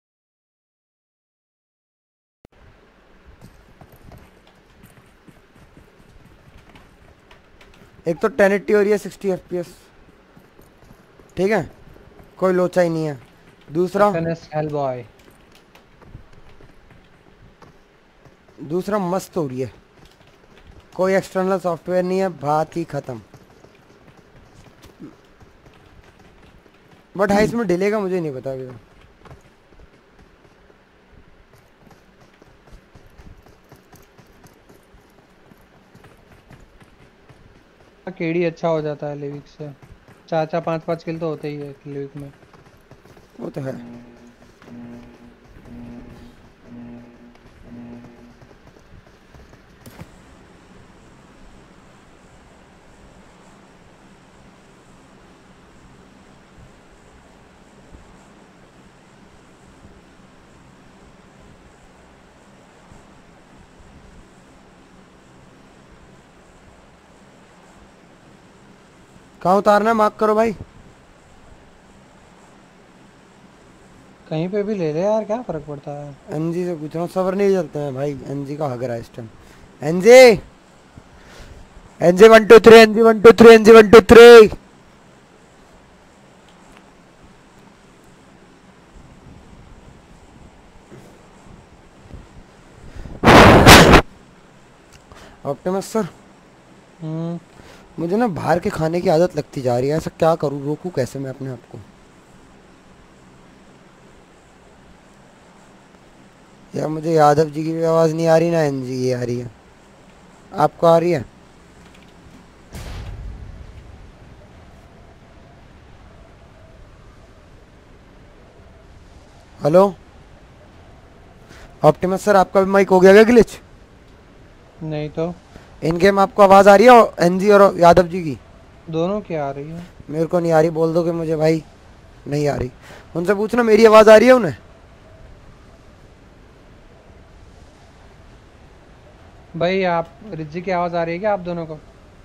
एक तो टेन एट्टी हो रही है सिक्सटी एफ पी एस, ठीक है, कोई लोचा ही नहीं है। दूसरा एफएनएस हेलबॉय। दूसरा मस्त हो रही है, कोई एक्सटर्नल सॉफ्टवेयर नहीं है, बात ही खत्म। बट हाँ इसमें डिले का मुझे नहीं पता अभी तक। केडी अच्छा हो जाता है लिविक से, चार चार पांच पांच किल तो होते ही है लिविक में। वो तो है। कहाँ उतारना है मार्क करो भाई। कहीं पे भी ले ले यार, क्या फर्क पड़ता है। एनजी से पूछ रहा हूँ, सबर नहीं चलते हैं भाई, एनजी का हग रहा है इस time. NG NG one two three, NG one two three, NG one two three. Optimus sir हम्म, मुझे ना बाहर के खाने की आदत लगती जा रही है, ऐसा क्या करूँ, रोकूं कैसे मैं अपने आप को? या मुझे यादव जी की भी आवाज़ नहीं आ रही ना एनजी की आ रही है, आपको आ रही है? हेलो ऑप्टिमस सर आपका भी माइक हो गया क्या ग्लिच? नहीं तो इन गेम आपको आवाज़ आ रही है एनजी और यादव जी की? दोनों की आ रही है। मेरे को नहीं आ रही, बोल दो कि मुझे भाई नहीं आ रही। उनसे पूछना मेरी आवाज़ आ रही है उन्हें? भाई आप रिज्जी की आवाज आ रही है क्या आप दोनों को?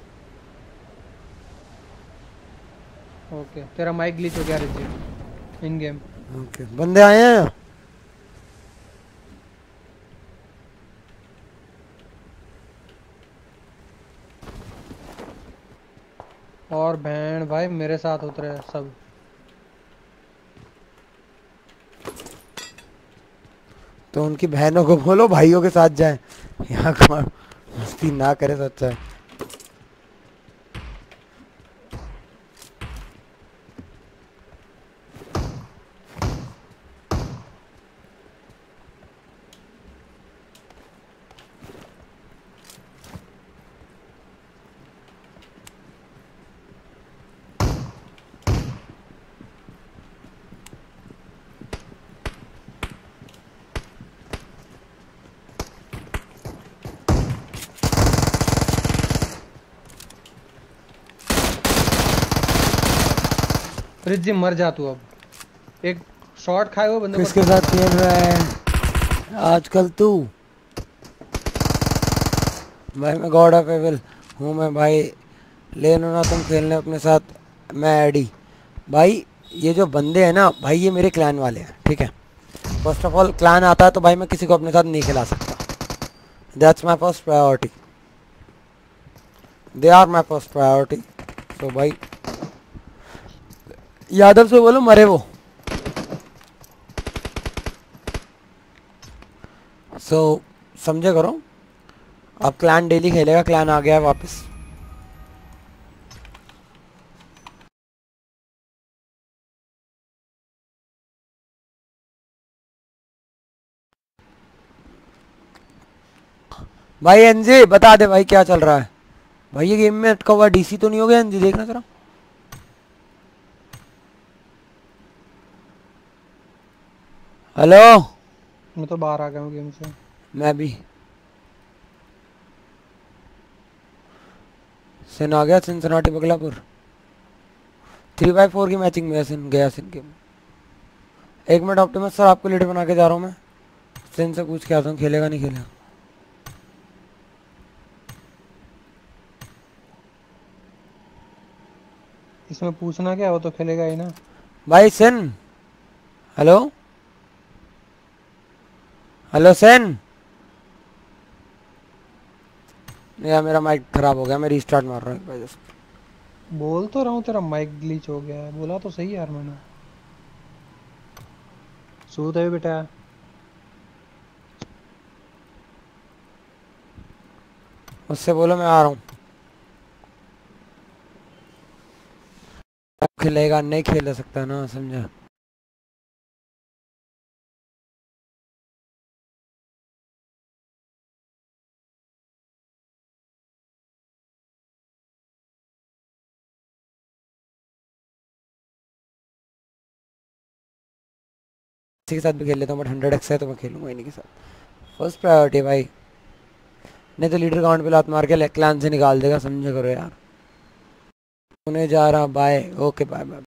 ओके, तेरा माइक ग्लिच हो गया रिज्जी इन गेम। ओके बंदे आए हैं। और बहन भाई मेरे साथ उतरे हैं सब। तो उनकी बहनों को बोलो भाइयों के साथ जाएं, यहाँ का मस्ती ना करे तो अच्छा है। रिज्जी मर जा तू अब, एक शॉट खाए हुए बंदे को। किसके साथ खेल रहा है आजकल तू? भाई मैं गॉड ऑफ एविल हूँ मैं भाई, ले लो ना तुम खेलने अपने साथ, मैं एडी। भाई ये जो बंदे हैं ना भाई ये मेरे क्लैन वाले हैं, ठीक है। फर्स्ट ऑफ ऑल क्लैन आता है तो भाई मैं किसी को अपने साथ नहीं खिला सकता, that's my first priority, they are my first priority. तो भाई यादव से बोलो मरे वो। सो so, समझे करो, अब क्लैन डेली खेलेगा, क्लैन आ गया है वापस। भाई एनजी बता दे भाई क्या चल रहा है? भाई ये गेम में अटका हुआ डीसी तो नहीं हो गया एनजी? देखना जरा। हेलो मैं तो बाहर आ गया हूँ गेम से। मैं भी सिन आ गया, सिनसनाटी बगलापुर थ्री बाई फोर की मैचिंग में सिन गया सिन के। एक मिनट ऑप्टिमस सर आपको लीडर बना के जा रहा हूँ मैं, सिन से पूछ के आता हूँ खेलेगा नहीं खेलेगा। इसमें पूछना क्या, वो तो खेलेगा ही ना। भाई सेन, हेलो हेलो सेन। यार मेरा माइक खराब हो गया, मैं रीस्टार्ट मार रहा हूँ एक बार just। बोल तो रहा हूँ तेरा माइक ग्लिच हो गया है, बोला तो सही यार मैंने। सूत है बेटा। उससे बोलो मैं आ रहा हूँ। खेलेगा नहीं खेल सकता ना, समझा। किसी के साथ भी खेल लेता हूँ बट हंड्रेड एक्स है तो मैं खेलूंगा इन्हीं के साथ। फर्स्ट प्रायोरिटी भाई, नहीं तो लीडर काउंट पे लात मार के क्लान से निकाल देगा, समझे करो यार। उन्हें जा रहा, बाय, ओके बाय बाय।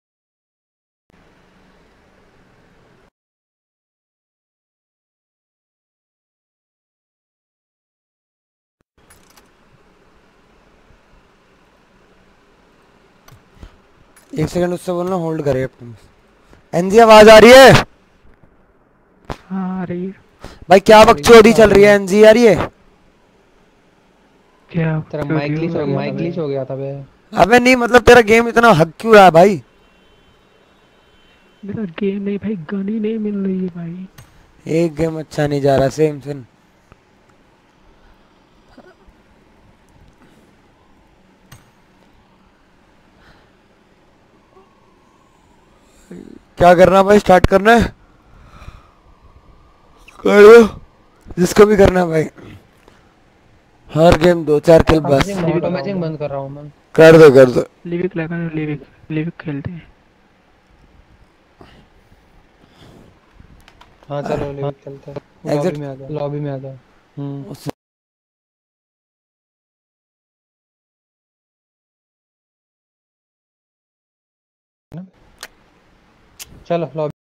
एक सेकंड उससे बोलना होल्ड करे अपने। एनजी आवाज आ रही है? हाँ आ रही है। भाई क्या बकचोदी चल रही है एनजी, आ रही है? क्या तेरा चोरी माइक हो ग्लिच हो गया? गया, माइक ग्लिच हो गया था बे। अबे नहीं, मतलब तेरा गेम इतना हक क्यों रहा है भाई? मेरा गेम नहीं भाई, गन ही नहीं मिल रही है भाई। एक गेम अच्छा नहीं जा रहा, सेम सेम। क्या करना भाई, स्टार्ट करना है? कर दो जिसको भी करना है भाई। हर गेम दो चार किल बस। ऑटो मैचिंग बंद कर रहा हूँ मैं। कर दो कर दो। लिविक लगा, लिविक लिविक खेलते हैं। हाँ चलो लिविक खेलते हैं। लॉबी में आ जा, लॉबी में आ जा। हम्म चलो लॉबी।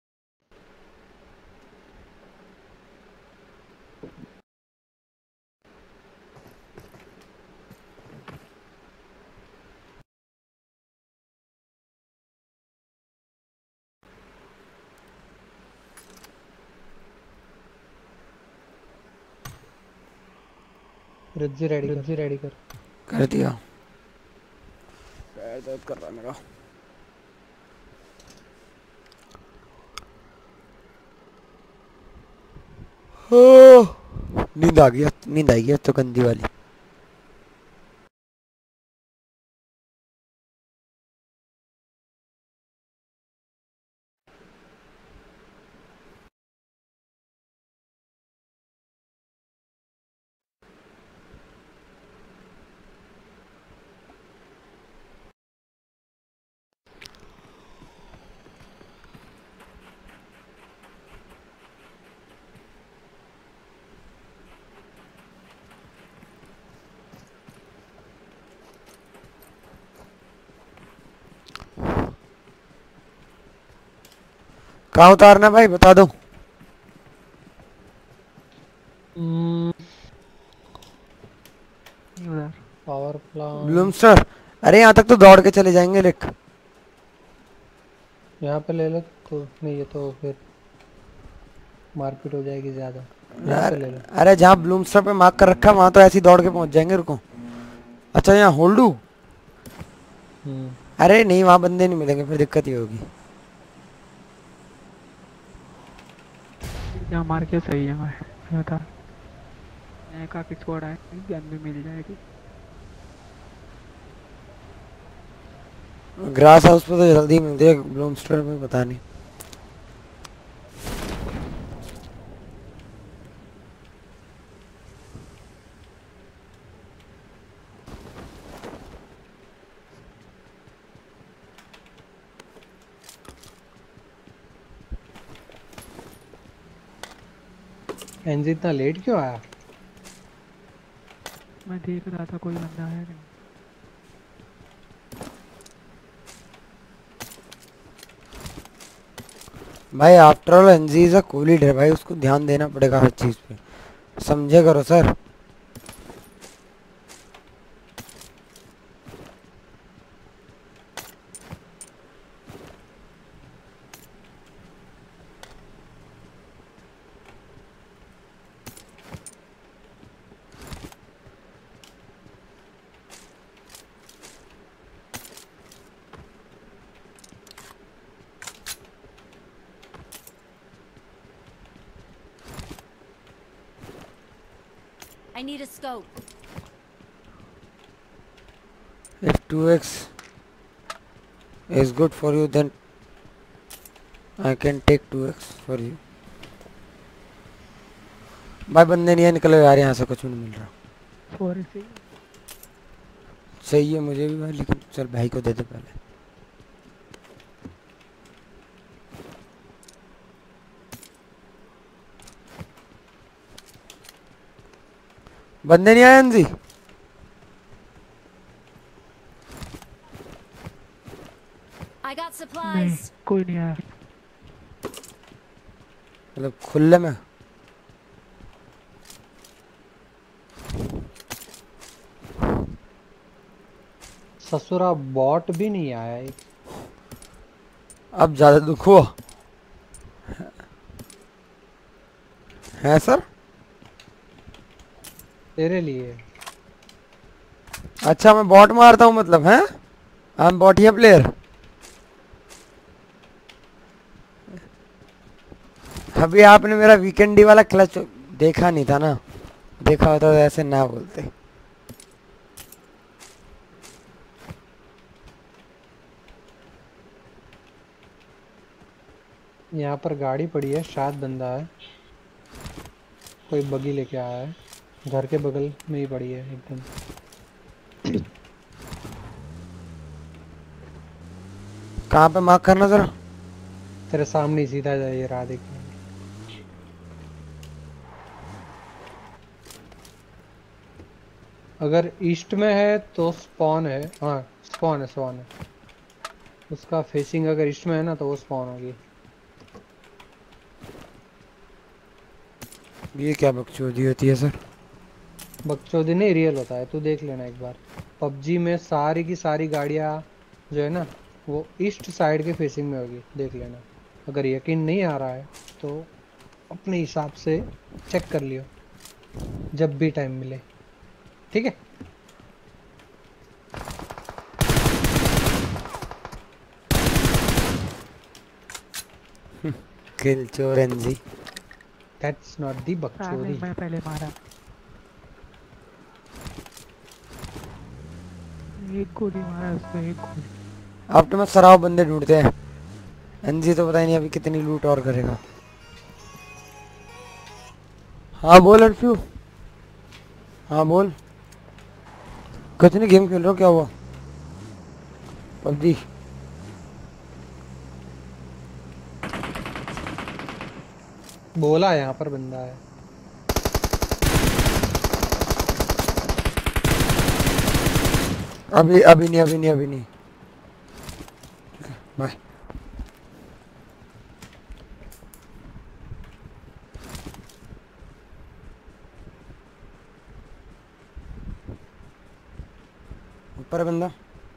रिज्जी रेडी कर, रिज्जी रेडी कर। कर दिया। पैर दर्द कर रहा है मेरा। नींद आ गई, नींद आई है तो गंदी वाली। कहाँ उतारना भाई बता दो। पावर प्लांट ब्लूमस्टर, अरे यहाँ तक तो दौड़ के चले जाएंगे लिख। यहाँ पे ले ले तो नहीं, ये तो फिर मारपीट हो जाएगी ज्यादा। यहाँ पे ले ले। अरे जहाँ ब्लूमस्टर पे मार्क कर रखा है वहां तो ऐसे ही दौड़ के पहुंच जाएंगे। रुको, अच्छा यहाँ होल्डू। अरे नहीं, वहां बंदे नहीं मिलेंगे, फिर दिक्कत ही होगी। यहाँ मार के सही है मैं बता। यहाँ काफी स्क्वाड है, गन भी मिल जाएगी। ग्रास हाउस पे तो जल्दी मिलती है, ब्लूमस्टर में पता नहीं। एनजी इतना लेट क्यों आया? मैं देख रहा था कोई बंदा है नहीं। भाई after all NG is a cool leader भाई, उसको ध्यान देना पड़ेगा हर चीज पे, समझे करो sir. I need a scope. If two x is good for you, then I can take two x for you. भाई बंदे नहीं निकले यार, यहाँ से कुछ भी नहीं मिल रहा। फोर से सही है मुझे भी भाई, लेकिन चल भाई को दे दे पहले। बंदे नहीं आए अंजी? I got नहीं, supplies. कोई नहीं आया। मतलब खुले में? ससुरा बॉट भी नहीं आया एक। अब ज्यादा दुख हुआ है सर? तेरे लिए। अच्छा मैं बॉट मारता हूँ मतलब, हैं? आई एम बॉटिया प्लेयर। अभी आपने मेरा वीकेंडी वाला क्लच देखा नहीं था ना, देखा होता तो ऐसे ना बोलते। यहाँ पर गाड़ी पड़ी है, शायद बंदा है, कोई बगी लेके आया है, घर के बगल में ही पड़ी है एकदम। कहाँ पे मार्क करना जरा? तेरे सामने ही सीधा जाइए रहा देख। अगर ईस्ट में है तो स्पॉन है, हाँ स्पॉन है, स्पॉन है उसका फेसिंग। अगर ईस्ट में है ना तो वो स्पॉन होगी। ये क्या बकचोदी होती है सर? बकचोदी नहीं, रियल होता है, तू देख लेना एक बार। पबजी में सारी की सारी गाड़ियाँ जो है ना वो ईस्ट साइड के फेसिंग में होगी, देख लेना। अगर यकीन नहीं आ रहा है तो अपने हिसाब से चेक कर लियो जब भी टाइम मिले, ठीक है? किल चोर एनजी। That's not the हाँ, बकचोदी। नहीं, मैं पहले मारा। एक गोली मारा उसको, एक गोली। अब तो मैं सराव बंदे ढूंढते हैं। एनजी तो पता ही नहीं अभी कितनी लूट और करेगा। हाँ बोल अर्फू। हाँ बोल। कुछ नहीं, गेम खेल रहा हूँ। क्या हुआ? पबजी। बोला यहाँ पर बंदा है। अभी अभी नहीं, अभी नहीं, अभी नहीं। बाय। ऊपर है बंदा।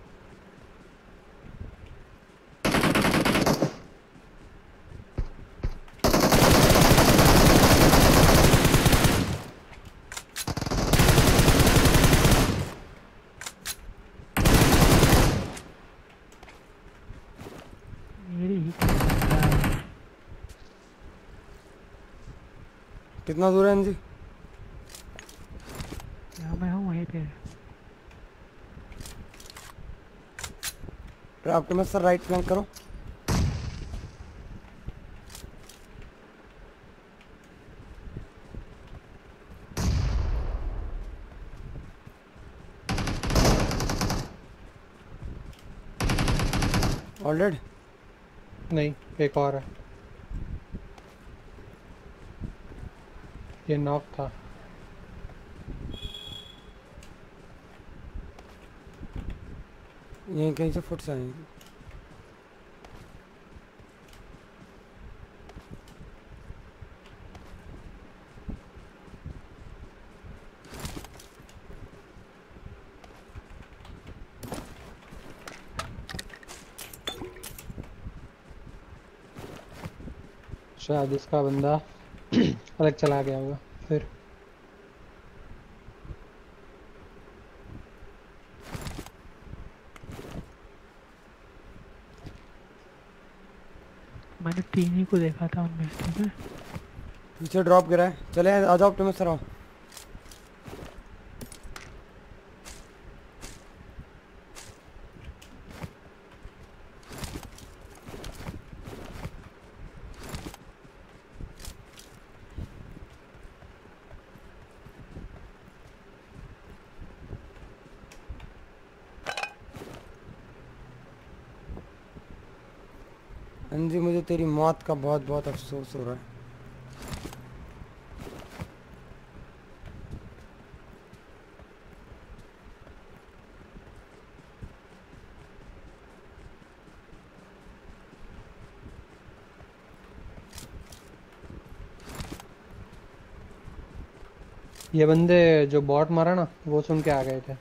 मेरी ही कितना दूर है एनजी? यहाँ मैं हूँ वहीं पे। ऑप्टिमस सर राइट फ्लैंक करो। ऑलरेडी नहीं, एक और है। ये नॉक था। यहीं कहीं से फुट से आएंगे। शायद इसका बंदा अलग चला गया होगा फिर। मैंने तीन ही को देखा था उनमें, ठीक है? पीछे ड्रॉप गिरा है। चले आ जाओ ऑप्टिमस सर आओ। अंजी मुझे तेरी मौत का बहुत बहुत अफसोस हो रहा है। ये बंदे जो बॉट मारा ना वो सुन के आ गए थे।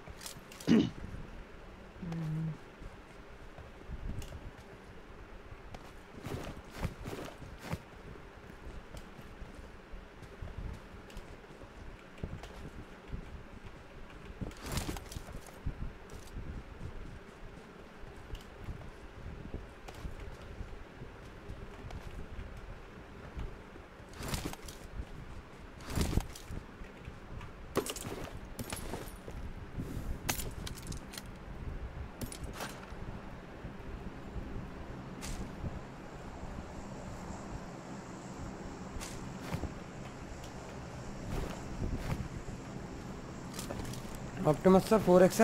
ऑप्टिमस सर फोर एक्स है।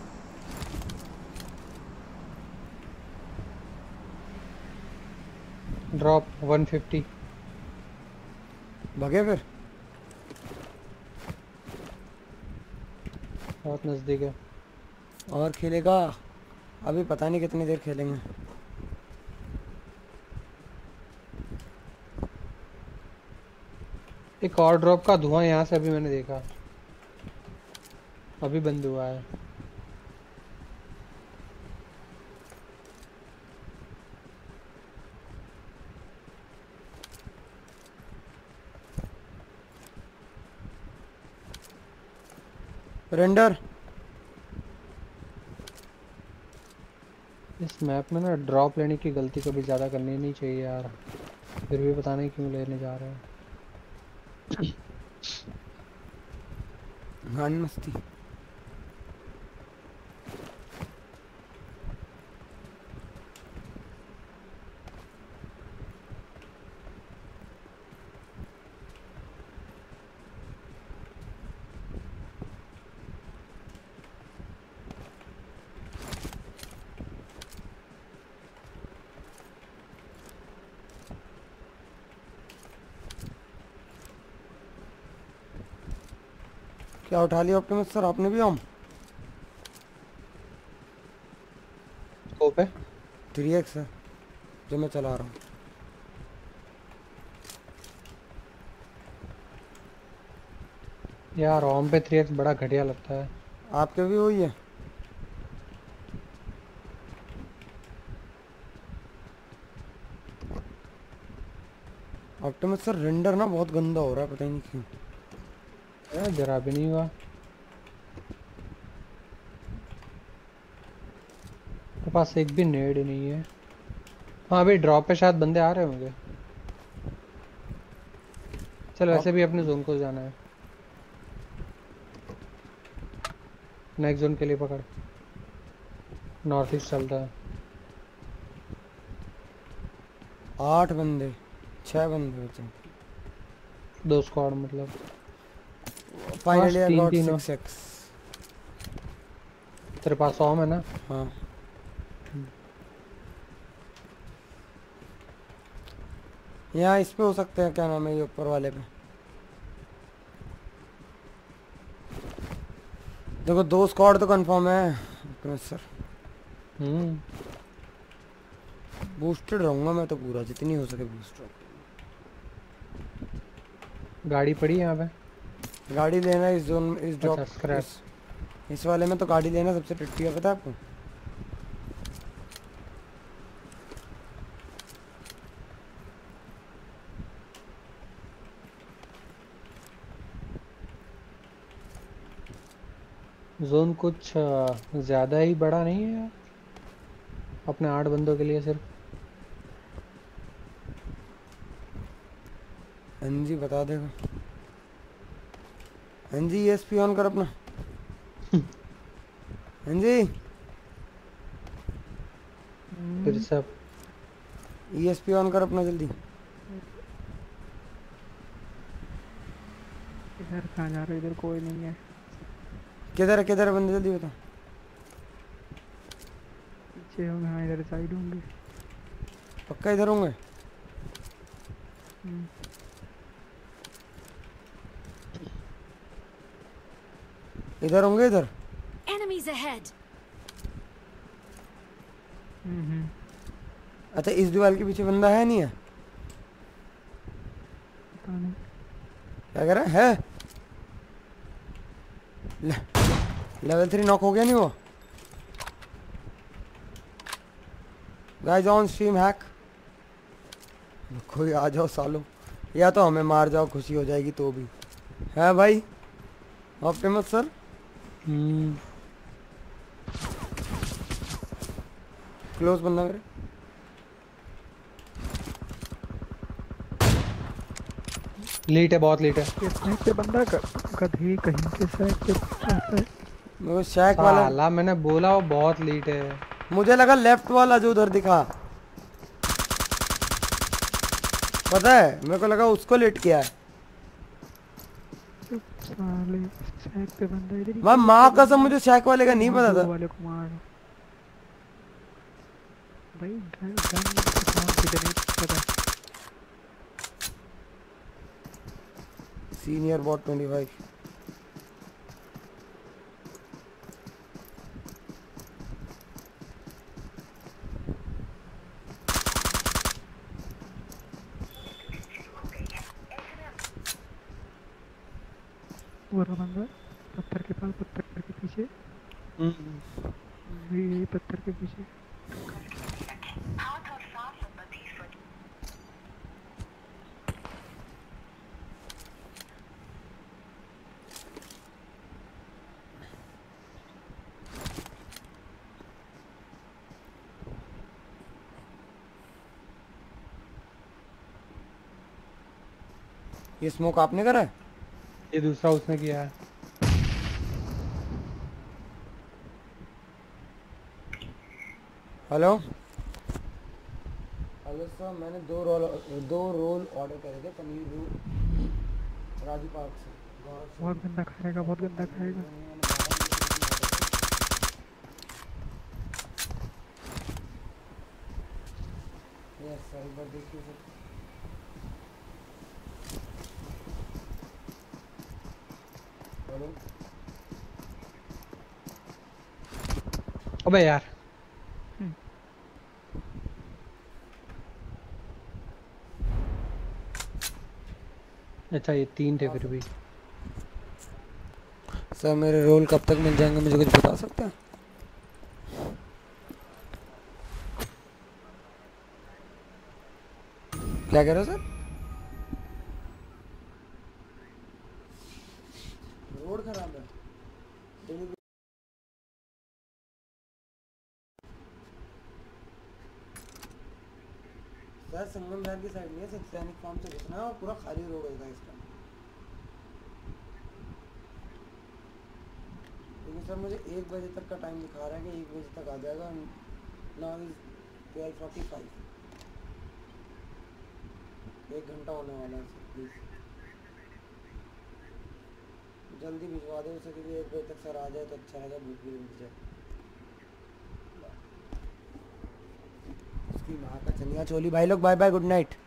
Drop one fifty. भगे फिर। बहुत नजदीक है। और खेलेगा? अभी पता नहीं कितनी देर खेलेंगे। एक और ड्रॉप का धुआं यहाँ से अभी मैंने देखा, अभी बंद हुआ है। रेंडर। इस मैप में ना ड्रॉप लेने की गलती कभी ज़्यादा करनी नहीं चाहिए यार, फिर भी पता नहीं क्यों लेने जा रहे हैं। गान मस्ती। क्या उठा लिया ऑप्टिमस सर आपने भी? हम स्कोप है थ्री एक्स है जो मैं चला रहा हूँ। यार ओम पे थ्री एक्स बड़ा घटिया लगता है। आपके भी वही है? ऑप्टिमस सर रेंडर ना बहुत गंदा हो रहा है, पता ही नहीं क्यों। यार जरा भी नहीं हुआ। मेरे पास एक भी नेड नहीं है। हाँ अभी ड्रॉप पे शायद बंदे आ रहे होंगे। चल वैसे भी अपने जोन को जाना है। नेक्स्ट जोन के लिए पकड़, नॉर्थ ईस्ट चलता है। आठ बंदे छह बंदे बचे। दो स्क्वाड मतलब। फाइनली आई तीन गॉट तीन हो। Six x. तेरे पास ओम है ना? हाँ यहाँ इस पे हो सकते हैं, क्या नाम है ये ऊपर वाले पे। देखो दो स्क्वाड तो कंफर्म है ऑप्टिमस सर। हम्म बूस्टेड रहूंगा मैं तो पूरा, जितनी हो सके बूस्टेड। गाड़ी पड़ी है यहाँ पे। गाड़ी लेना इस जोन इस ड्रॉप अच्छा, scrap। इस, इस वाले में तो गाड़ी लेना सबसे टट्टी है, पता है आपको? जोन कुछ अ, ज्यादा ही बड़ा नहीं है यार, अपने आठ बंदों के लिए सिर्फ। हाँ जी बता देगा। हाँ जी ईएसपी ऑन कर अपना। हाँ जी फिर सब ईएसपी ऑन कर अपना जल्दी। इधर कहाँ जा रहे हो? इधर कोई नहीं है। किधर है किधर है बंदे, जल्दी बता। पीछे होंगे, हाँ इधर साइड होंगे। पक्का इधर होंगे। हम्म, इधर होंगे इधर। Enemies ahead. हम्म, हम्म, अच्छा इस दीवार के पीछे बंदा है नहीं है? पता नहीं। क्या कह रहा है, है? ले, लेवल थ्री नॉक हो गया नहीं वो? Guys on stream hack. कोई आ जाओ सालों, या तो हमें मार जाओ, खुशी हो जाएगी तो भी है भाई। ऑप्टिमस सर हम्म क्लोज बंदा मेरे। लेट है, बहुत लेट है। ये स्नैक पे बंदा ग- गधे कहीं के साइड पे रहता है। मेरे को शैक वाला, साला मैंने बोला वो बहुत लेट है। मुझे लगा लेफ्ट वाला जो उधर दिखा, पता है मेरे को लगा उसको लेट किया है। साले स्नैक पे बंदा इधर ही मैं कहीं माँ पे कसम बंदा- मुझे शैक वाले का नहीं वहाँ पता दो था। वाले को मार भाई। गन गन कहाँ किधर है पता। Senior bot twenty five. वो रहा बंदा पत्थर के पास, पत्थर के पीछे, ये पत्थर के पीछे। ये स्मोक आपने करा है? ये दूसरा उसने किया है। हेलो हेलो सर, मैंने दो रोल दो रोल ऑर्डर करे थे, पनीर रोल राजू पार्क से। बहुत गंदा खाएगा, बहुत गंदा खाएगा। यस सर, एक बार देखिए सर। हेलो अबे यार, अच्छा ये तीन थे फिर भी। सर मेरे रोल कब तक मिल जाएंगे, मुझे कुछ बता सकते हैं? क्या कह रहे हो सर? रोड खराब है। सर संगम शहर की साइड नहीं है, सिर्फ सैनिक फार्म से घुसना है और पूरा खाली रोड होगा इस टाइम। लेकिन सर मुझे एक बजे तक का टाइम दिखा रहा है कि एक बजे तक आ जाएगा। Now is twelve forty five. एक घंटा होने वाला है सर, प्लीज़ जल्दी भिजवा दो उसे, क्योंकि एक बजे तक सर आ जाए तो अच्छा रहेगा, भूख भी मिट जाए। उसकी माँ का चनिया चोली। भाई लोग बाय बाय, गुड नाइट।